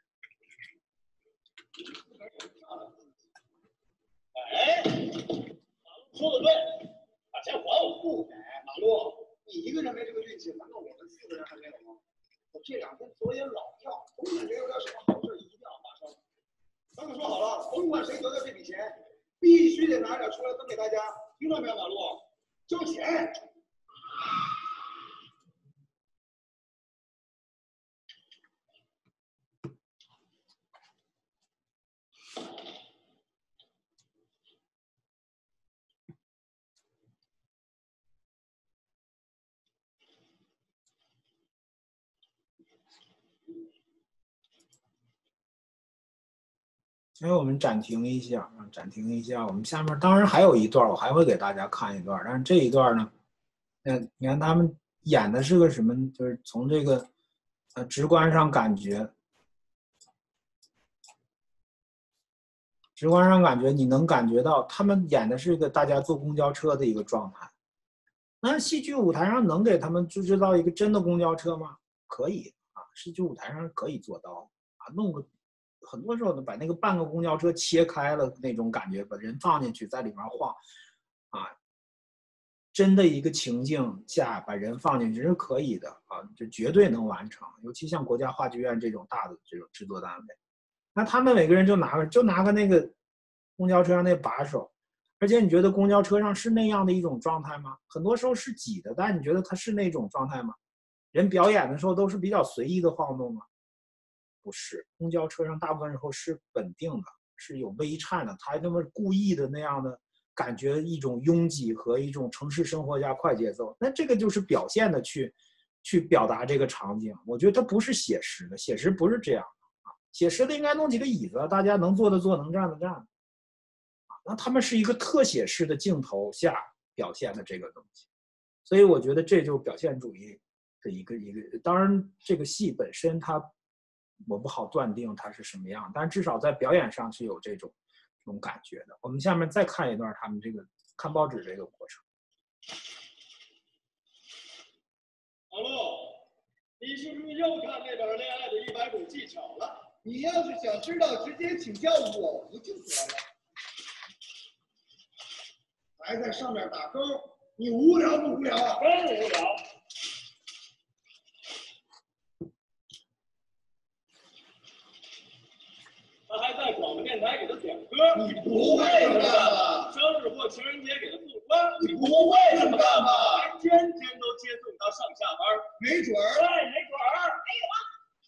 你自个儿有漂亮自己。哎，马路说的对，把钱还我。不给，马路，你一个人没这个运气，难道我们四个人还没有吗？我这两天左眼老跳，总感觉有点什么好事一定要发生。咱们说好了，甭管谁得到这笔钱，必须得拿点出来分给大家，听到没有，马路？交钱。 所以我们暂停一下啊，暂停一下。我们下面当然还有一段，我还会给大家看一段，但是这一段呢，那你看他们演的是个什么？就是从这个呃直观上感觉，直观上感觉你能感觉到他们演的是一个大家坐公交车的一个状态。那戏剧舞台上能给他们制造一个真的公交车吗？可以啊，戏剧舞台上可以做到啊，弄个。很多时候呢，把那个半个公交车切开了那种感觉，把人放进去，在里面晃，啊，真的一个情境下把人放进去是可以的啊，这绝对能完成。尤其像国家话剧院这种大的这种制作单位，那他们每个人就拿个就拿个那个公交车上那把手，而且你觉得公交车上是那样的一种状态吗？很多时候是挤的，但你觉得它是那种状态吗？人表演的时候都是比较随意的晃动吗？不是，公交车上大部分时候是稳定的，是有微颤的，他那么故意的那样的感觉，一种拥挤和一种城市生活加快节奏，那这个就是表现的去去表达这个场景。我觉得它不是写实的，写实不是这样的啊。 写实的应该弄几个椅子，大家能坐的坐，能站的站。那他们是一个特写式的镜头下表现的这个东西，所以我觉得这就是表现主义的一个一个。当然，这个戏本身它我不好断定它是什么样，但是至少在表演上是有这种这种感觉的。我们下面再看一段他们这个看报纸这个过程。 老陆，你是不是又看那本《恋爱的一百种技巧》了？你要是想知道，直接请教我不就得了？还在上面打勾，你无聊不无聊啊？真无聊。他还在广播电台给他点歌，你不会这么干吧？生日或情人节给他送花，你不会这么干吧？还天天都接送他上下班，没准儿，对，没准儿。还有啊。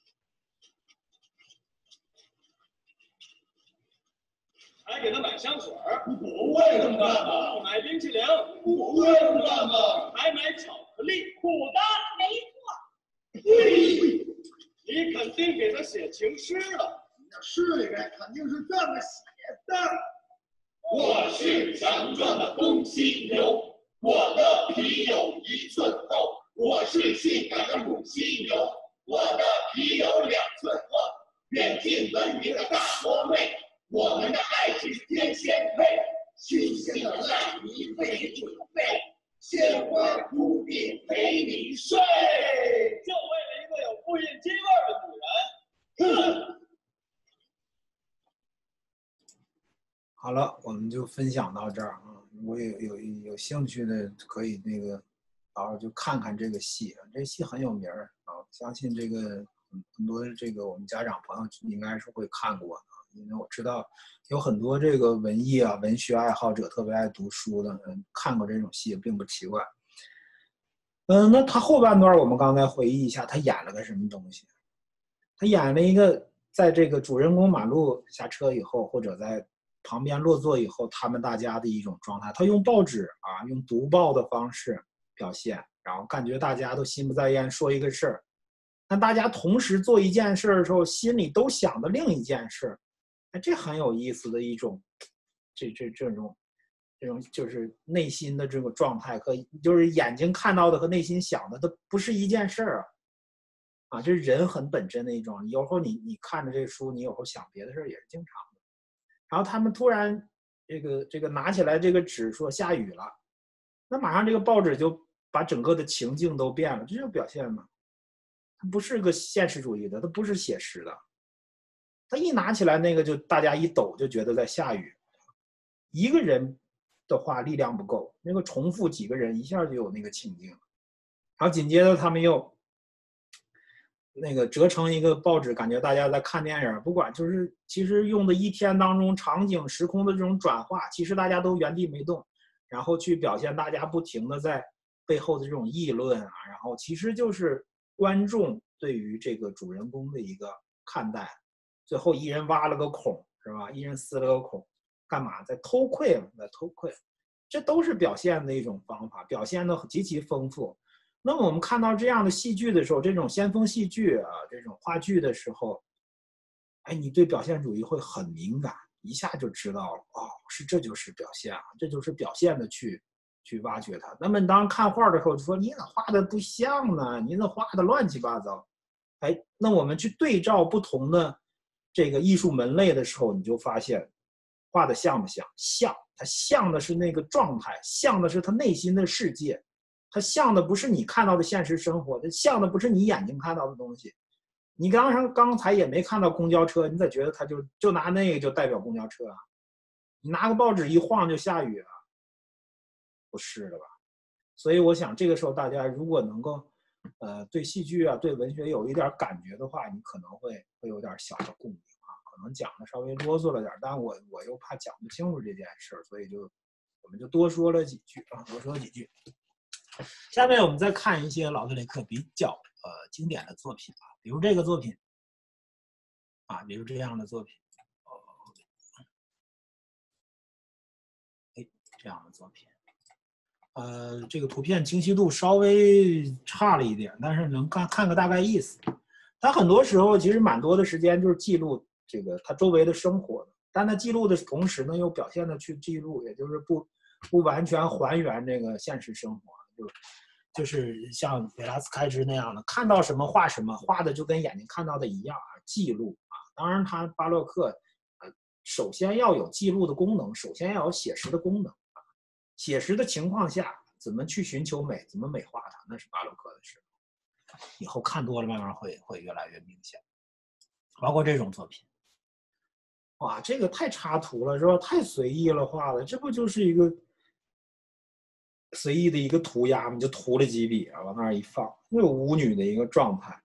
还给他买香水儿，你不会这么干吧？买冰淇淋，不会这么干吧？还买巧克力，苦的，没错。嘿，你肯定给他写情诗了。你那诗里面肯定是这么写的：我是强壮的公犀牛，我的皮有一寸厚；我是性感的母犀牛，我的皮有两寸厚。远近闻名的大波妹。我们的爱情是天仙配，新鲜的烂泥为你准备，鲜花铺地陪你睡，就为了一个有复印机味的女人。哼！ 好了，我们就分享到这儿啊。我也有有兴趣的可以那个，然后就看看这个戏，这戏很有名儿啊，相信这个很多这个我们家长朋友应该是会看过的。因为我知道有很多这个文艺啊、文学爱好者特别爱读书的，嗯，看过这种戏并不奇怪。嗯，那他后半段我们刚才回忆一下，他演了个什么东西？他演了一个在这个主人公马路下车以后，或者在旁边落座以后，他们大家的一种状态。他用报纸啊，用读报的方式表现，然后感觉大家都心不在焉，说一个事儿。但大家同时做一件事的时候，心里都想的另一件事。这很有意思的一种，这这这种，这种就是内心的这个状态和就是眼睛看到的和内心想的都不是一件事儿啊，啊，这是人很本真的一种。有时候你你看着这书，你有时候想别的事儿也是经常的。然后他们突然这个这个拿起来这个纸说下雨了，那马上这个报纸就把整个的情境都变了，这就表现嘛，它不是个现实主义的，它不是写实的。他一拿起来那个就大家一抖就觉得在下雨，一个人的话力量不够，那个重复几个人一下就有那个情境，然后紧接着他们又那个折成一个报纸，感觉大家在看电影，不管就是其实用的一天当中场景时空的这种转化，其实大家都原地没动，然后去表现大家不停的在背后的这种议论啊，然后其实就是观众对于这个主人公的一个看待。最后一人挖了个孔，是吧？一人撕了个孔，干嘛？在偷窥嘛，在偷窥。这都是表现的一种方法，表现的极其丰富。那么我们看到这样的戏剧的时候，这种先锋戏剧啊，这种话剧的时候，哎，你对表现主义会很敏感，一下就知道了。哦，是这就是表现啊，这就是表现的去去挖掘它。那么你当看画的时候，就说你咋画的不像呢？你咋画的乱七八糟？哎，那我们去对照不同的这个艺术门类的时候，你就发现画的像不像？像，它像的是那个状态，像的是他内心的世界，它像的不是你看到的现实生活，它像的不是你眼睛看到的东西。你刚才刚才也没看到公交车，你咋觉得它就就拿那个就代表公交车啊？你拿个报纸一晃就下雨了，不是的吧？所以我想这个时候大家如果能够呃对戏剧啊对文学有一点感觉的话，你可能会会有点小的共鸣啊，可能讲的稍微啰嗦了点，但我我又怕讲不清楚这件事，所以就我们就多说了几句啊，多说几句。下面我们再看一些劳特雷克比较呃经典的作品啊，比如这个作品啊，比如这样的作品，哎，这样的作品。呃，这个图片清晰度稍微差了一点，但是能看看个大概意思。 他很多时候其实蛮多的时间就是记录这个他周围的生活的，但他记录的同时呢，又表现的去记录，也就是不不完全还原这个现实生活，就就是像维拉斯开支那样的，看到什么画什么，画的就跟眼睛看到的一样啊，记录啊。当然，他巴洛克呃，首先要有记录的功能，首先要有写实的功能啊。写实的情况下，怎么去寻求美，怎么美化它，那是巴洛克的事。以后看多了，慢慢会会越来越明显。包括这种作品，哇，这个太插图了，是吧？太随意了画的，这不就是一个随意的一个涂鸦吗？就涂了几笔啊，往那儿一放，那有舞女的一个状态。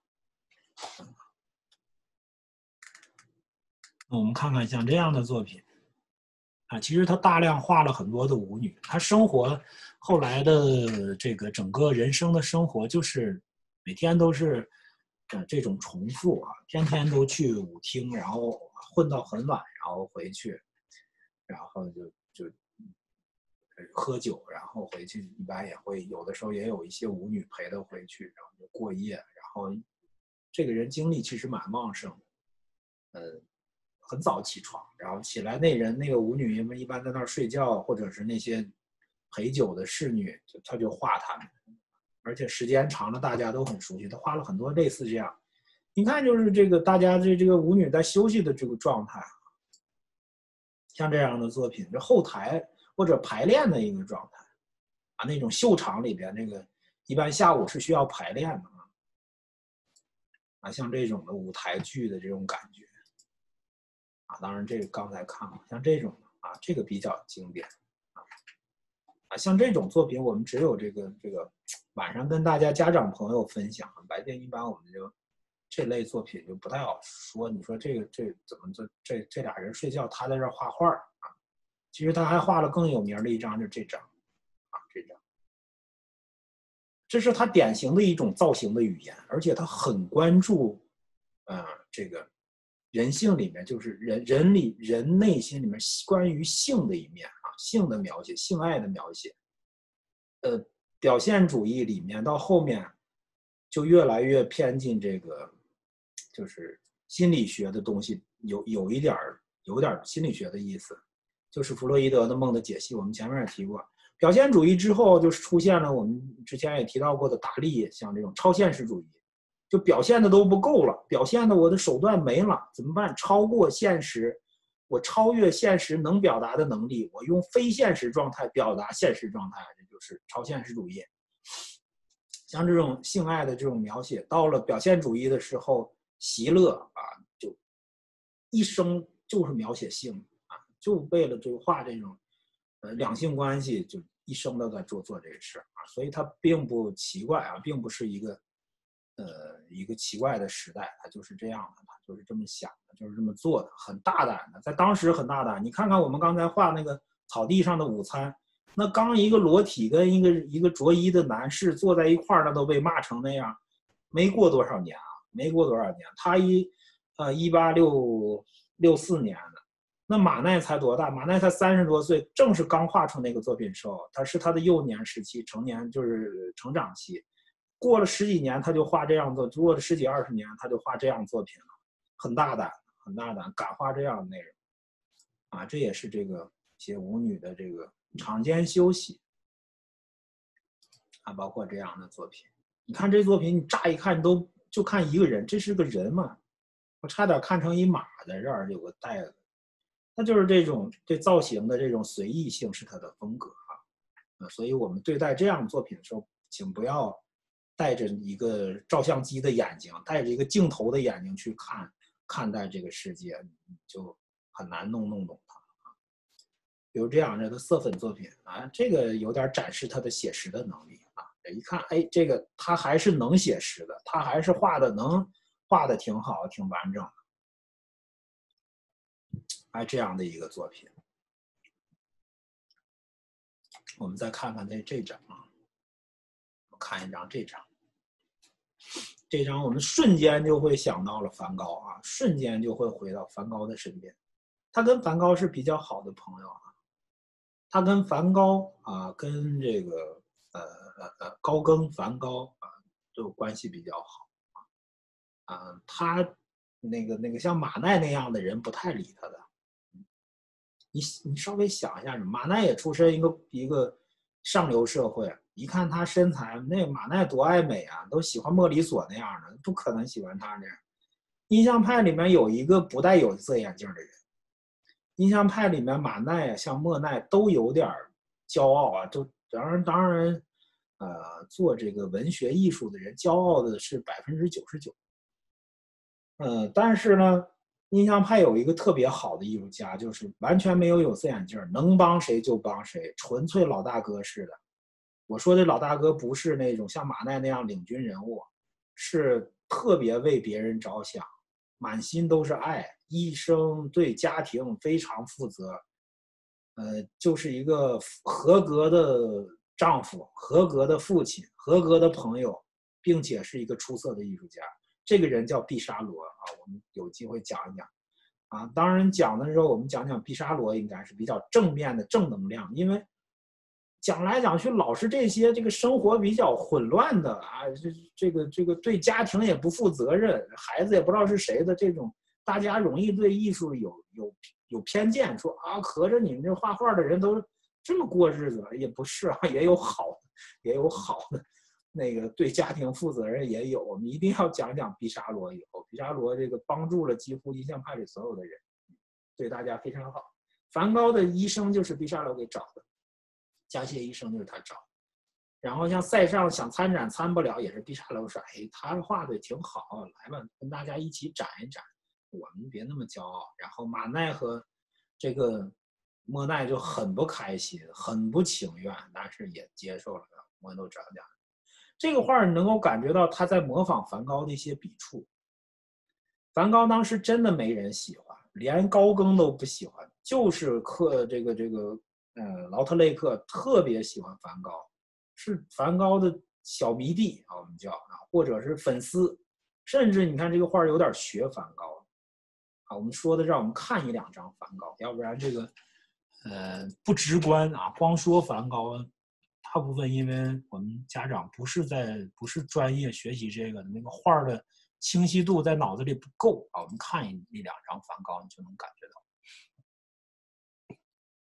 那我们看看像这样的作品啊，其实他大量画了很多的舞女，他生活后来的这个整个人生的生活就是每天都是呃这种重复啊，天天都去舞厅，然后混到很晚，然后回去，然后就就喝酒，然后回去一般也会有的时候也有一些舞女陪他回去，然后就过夜，然后这个人精力其实蛮旺盛的，呃。很早起床，然后起来那人那个舞女们一般在那儿睡觉，或者是那些陪酒的侍女，就他就画他们，而且时间长了大家都很熟悉，他画了很多类似这样。你看，就是这个大家这这个舞女在休息的这个状态，像这样的作品，这后台或者排练的一个状态啊，那种秀场里边那个一般下午是需要排练的啊，像这种的舞台剧的这种感觉。啊，当然这个刚才看过，像这种啊，这个比较经典啊，啊，像这种作品，我们只有这个这个晚上跟大家家长朋友分享，白天一般我们就这类作品就不太好说。你说这个这怎么这这这俩人睡觉，他在这画画啊？其实他还画了更有名的一张，就是这张啊，这张，这是他典型的一种造型的语言，而且他很关注呃这个。人性里面就是人人里人内心里面关于性的一面啊，性的描写，性爱的描写。呃，表现主义里面到后面就越来越偏近这个，就是心理学的东西，有有一点有点心理学的意思，就是弗洛伊德的梦的解析，我们前面也提过。表现主义之后，就是出现了我们之前也提到过的达利，像这种超现实主义。就表现的都不够了，表现的我的手段没了，怎么办？超过现实，我超越现实能表达的能力，我用非现实状态表达现实状态，这就是超现实主义。像这种性爱的这种描写，到了表现主义的时候，席勒啊，就一生就是描写性啊，就为了就画这种呃两性关系，就一生都在做做这个事啊，所以它并不奇怪啊，并不是一个。呃，一个奇怪的时代，他就是这样的，他就是这么想的，就是这么做的，很大胆的，在当时很大胆。你看看我们刚才画那个草地上的午餐，那刚一个裸体跟一个一个着衣的男士坐在一块儿，那都被骂成那样。没过多少年啊，没过多少年，他一呃一八六六四年的，那马奈才多大？马奈才三十多岁，正是刚画出那个作品时候，他是他的幼年时期，成年就是成长期。过了十几年，他就画这样作；过了十几二十年，他就画这样作品了，很大胆，很大胆，敢画这样的内容，啊，这也是这个写舞女的这个场间休息，啊，包括这样的作品。你看这作品，你乍一看你都就看一个人，这是个人嘛？我差点看成一马在这儿有个袋子，那就是这种对造型的这种随意性是他的风格啊，所以我们对待这样的作品的时候，请不要。带着一个照相机的眼睛，带着一个镜头的眼睛去看看待这个世界，就很难弄弄懂它。比如这样的色粉作品啊，这个有点展示他的写实的能力啊。一看，哎，这个他还是能写实的，他还是画的能画的挺好，挺完整的。哎，这样的一个作品，我们再看看这这张啊，看一张这张。这张我们瞬间就会想到了梵高啊，瞬间就会回到梵高的身边。他跟梵高是比较好的朋友啊，他跟梵高啊，跟这个呃呃呃高更、梵高啊，都关系比较好啊，他那个那个像马奈那样的人不太理他的。你你稍微想一下，马奈也出身一个一个上流社会，一看他身材，那马奈多爱美啊，都喜欢莫里索那样的，不可能喜欢他那样。印象派里面有一个不戴有色眼镜的人，印象派里面马奈啊，像莫奈都有点骄傲啊，就当然当然，呃，做这个文学艺术的人骄傲的是百分之九十九。呃，但是呢，印象派有一个特别好的艺术家，就是完全没有有色眼镜，能帮谁就帮谁，纯粹老大哥式的。我说的老大哥不是那种像马奈那样领军人物，是特别为别人着想，满心都是爱，一生对家庭非常负责，呃，就是一个合格的丈夫、合格的父亲、合格的朋友，并且是一个出色的艺术家。这个人叫毕沙罗啊，我们有机会讲一讲啊。当然讲的时候，我们讲讲毕沙罗应该是比较正面的正能量，因为讲来讲去老是这些这个生活比较混乱的啊，这这个这个对家庭也不负责任，孩子也不知道是谁的这种，大家容易对艺术有有有偏见，说啊，合着你们这画画的人都这么过日子，也不是啊，也有好的，也有好的。那个对家庭负责任也有，我们一定要讲讲毕沙罗。以后毕沙罗这个帮助了几乎印象派里所有的人，对大家非常好。梵高的医生就是毕沙罗给找的，加谢医生就是他找的。然后像塞尚想参展参不了，也是毕沙罗说：“哎，他画的挺好，来吧，跟大家一起展一展，我们别那么骄傲。”然后马奈和这个莫奈就很不开心，很不情愿，但是也接受了。我们都知道这样。这个画能够感觉到他在模仿梵高的一些笔触。梵高当时真的没人喜欢，连高更都不喜欢，就是克这个这个呃劳特雷克特别喜欢梵高，是梵高的小迷弟啊，我们叫啊，或者是粉丝，甚至你看这个画有点学梵高啊。我们说的让我们看一两张梵高，要不然这个呃不直观啊，光说梵高。大部分因为我们家长不是在不是专业学习这个的，那个画的清晰度在脑子里不够啊。我们看一一两张梵高，你就能感觉到。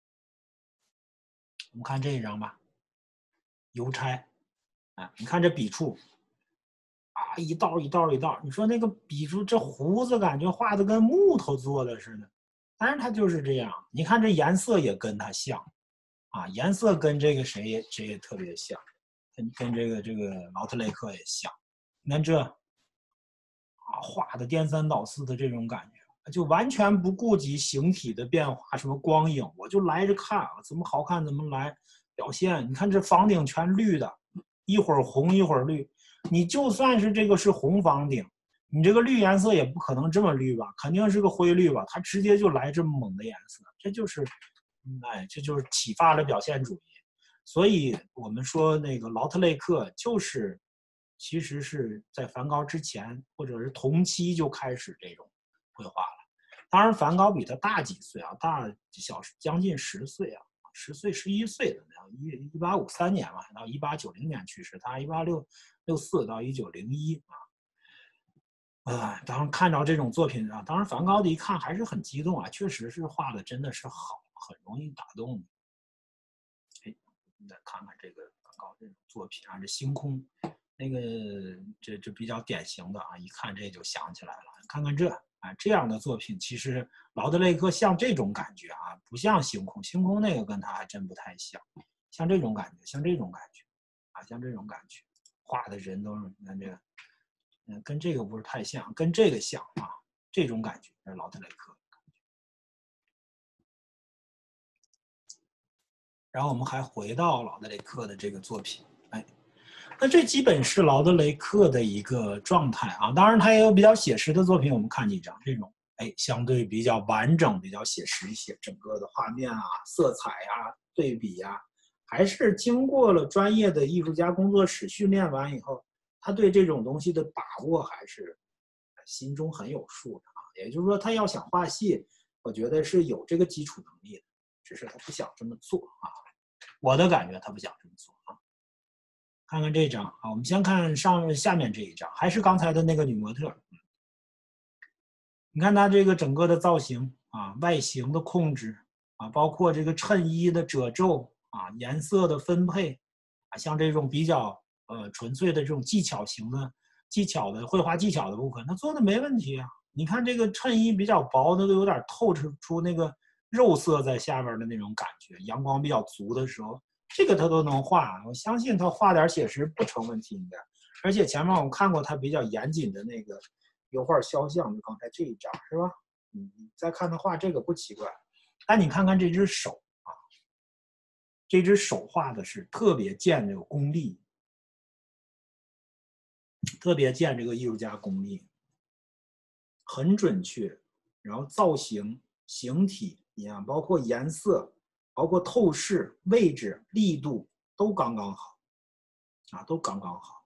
我们看这一张吧，邮差，啊，你看这笔触，啊，一道一道一道，你说那个笔触，这胡子感觉画的跟木头做的似的，但是它就是这样。你看这颜色也跟它像。啊，颜色跟这个谁也谁也特别像，跟跟这个这个劳特雷克也像。你看这，啊，画的颠三倒四的这种感觉，就完全不顾及形体的变化，什么光影，我就来着看啊，怎么好看怎么来表现。你看这房顶全绿的，一会儿红一会儿绿，你就算是这个是红房顶，你这个绿颜色也不可能这么绿吧，肯定是个灰绿吧，它直接就来这么猛的颜色，这就是。哎，这就是启发了表现主义。所以我们说那个劳特雷克就是，其实是在梵高之前或者是同期就开始这种绘画了。当然，梵高比他大几岁啊，大小将近十岁啊，十岁十一岁的那样，一一八五三年嘛，到一八九零年去世，他一八六六四到一九零一啊。啊，当然看到这种作品啊，当然梵高的一看还是很激动啊，确实是画的真的是好。很容易打动你。哎，你再看看这个梵高这种作品啊，这星空，那个这这比较典型的啊，一看这就想起来了。看看这啊，这样的作品，其实劳德雷克像这种感觉啊，不像星空，星空那个跟他还真不太像，像这种感觉，像这种感觉啊，像这种感觉，画的人都是你看这个，嗯，跟这个不是太像，跟这个像啊，这种感觉是劳德雷克。然后我们还回到劳德雷克的这个作品，哎，那这基本是劳德雷克的一个状态啊。当然，他也有比较写实的作品，我们看几张这种，哎，相对比较完整、比较写实一些，整个的画面啊、色彩啊、对比啊，还是经过了专业的艺术家工作室训练完以后，他对这种东西的把握还是心中很有数的啊。也就是说，他要想画戏，我觉得是有这个基础能力的。只是他不想这么做啊，我的感觉他不想这么做啊。看看这张啊，我们先看上下面这一张，还是刚才的那个女模特， 你看他这个整个的造型啊，外形的控制啊，包括这个衬衣的褶皱啊，颜色的分配啊，像这种比较呃纯粹的这种技巧型的技巧的绘画技巧的部分，他做的没问题啊。你看这个衬衣比较薄，它都有点透出出那个肉色在下面的那种感觉，阳光比较足的时候，这个他都能画。我相信他画点写实不成问题应该。而且前面我们看过他比较严谨的那个油画肖像，就刚才这一张是吧？你你再看他画这个不奇怪，但你看看这只手啊，这只手画的是特别见这个功力，特别见这个艺术家功力，很准确，然后造型、形体一样，包括颜色、包括透视、位置、力度都刚刚好，啊，都刚刚好。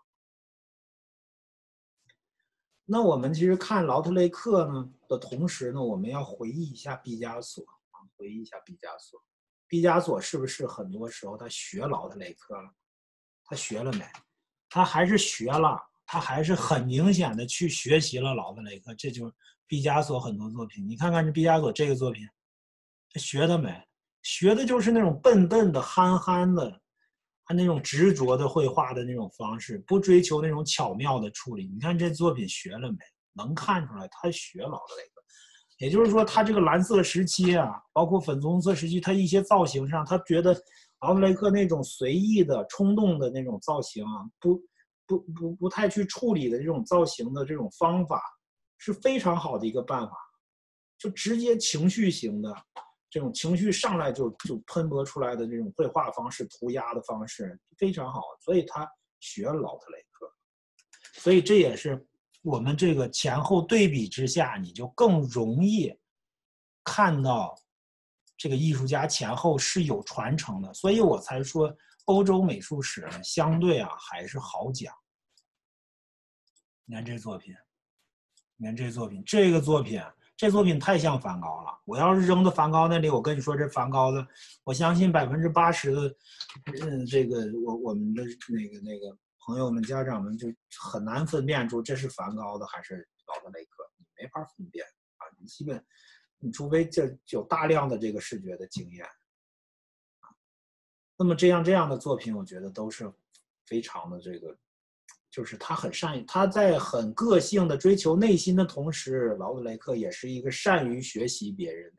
那我们其实看劳特雷克呢的同时呢，我们要回忆一下毕加索啊，回忆一下毕加索。毕加索是不是很多时候他学劳特雷克了？他学了没？他还是学了，他还是很明显的去学习了劳特雷克。这就是毕加索很多作品，你看看这毕加索这个作品，他学的没？学的就是那种笨笨的、憨憨的。他那种执着的绘画的那种方式，不追求那种巧妙的处理。你看这作品学了没？能看出来他学劳特雷克。也就是说，他这个蓝色时期啊，包括粉红色时期，他一些造型上，他觉得劳特雷克那种随意的、冲动的那种造型啊，不不不不太去处理的这种造型的这种方法，是非常好的一个办法，就直接情绪型的。这种情绪上来就就喷薄出来的这种绘画方式、涂鸦的方式非常好，所以他学劳特雷克，所以这也是我们这个前后对比之下，你就更容易看到这个艺术家前后是有传承的，所以我才说欧洲美术史呢相对啊还是好讲。你看这作品，你看这作品，这个作品。这作品太像梵高了，我要是扔到梵高那里，我跟你说，这梵高的，我相信百分之八十的，嗯，这个我我们的那个那个朋友们、家长们就很难分辨出这是梵高的还是劳特雷克，你没法分辨啊，你基本，你除非这有大量的这个视觉的经验，啊，那么这样这样的作品，我觉得都是非常的这个。就是他很善于，他在很个性的追求内心的同时，劳特雷克也是一个善于学习别人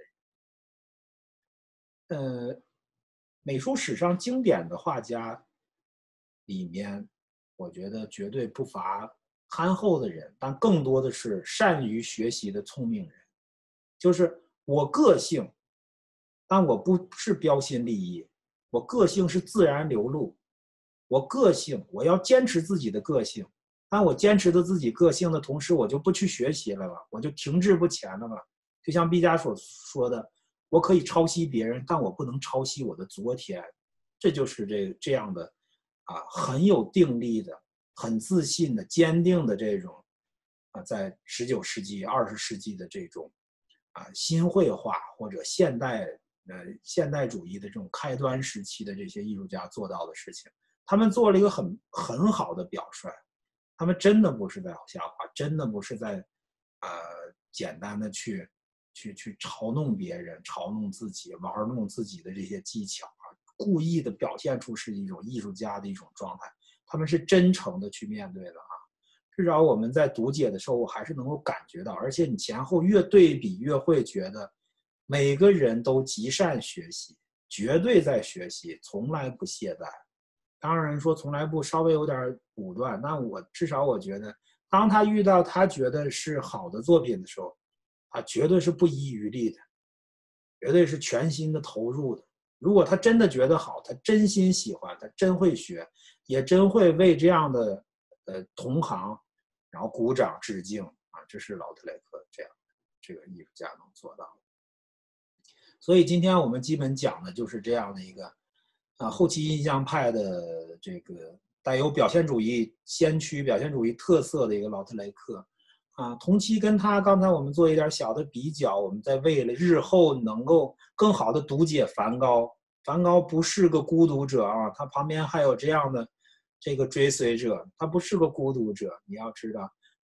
的人。呃，美术史上经典的画家里面，我觉得绝对不乏憨厚的人，但更多的是善于学习的聪明人。就是我个性，但我不是标新立异，我个性是自然流露。我个性，我要坚持自己的个性，但我坚持的自己个性的同时，我就不去学习了吧，我就停滞不前了吧。就像毕加索说的，我可以抄袭别人，但我不能抄袭我的昨天。这就是这这样的啊，很有定力的、很自信的、坚定的这种啊，在十九世纪、二十世纪的这种啊新绘画或者现代呃现代主义的这种开端时期的这些艺术家做到的事情。他们做了一个很很好的表率，他们真的不是在瞎画，真的不是在呃简单的去去去嘲弄别人、嘲弄自己、玩弄自己的这些技巧啊，故意的表现出是一种艺术家的一种状态。他们是真诚的去面对的啊，至少我们在读解的时候，我还是能够感觉到，而且你前后越对比，越会觉得每个人都极善学习，绝对在学习，从来不懈怠。当然说从来不稍微有点武断，但我至少我觉得，当他遇到他觉得是好的作品的时候，他绝对是不遗余力的，绝对是全心的投入的。如果他真的觉得好，他真心喜欢，他真会学，也真会为这样的呃同行然后鼓掌致敬啊！这是劳特雷克这样这个艺术家能做到的。所以今天我们基本讲的就是这样的一个。啊，后期印象派的这个带有表现主义先驱、表现主义特色的一个劳特雷克，啊，同期跟他刚才我们做一点小的比较，我们在为了日后能够更好的读解梵高，梵高不是个孤独者啊，他旁边还有这样的这个追随者，他不是个孤独者，你要知道，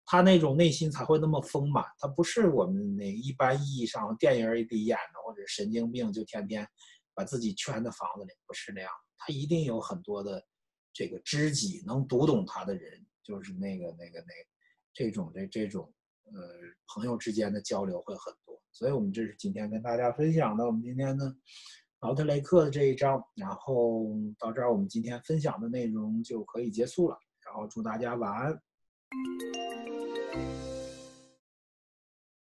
他那种内心才会那么丰满。他不是我们那一般意义上电影里演的，或者神经病就天天把自己圈在房子里，不是那样。他一定有很多的这个知己，能读懂他的人，就是那个那个那个这种这这种呃朋友之间的交流会很多。所以我们这是今天跟大家分享的我们今天的劳特雷克的这一章，然后到这儿我们今天分享的内容就可以结束了，然后祝大家晚安。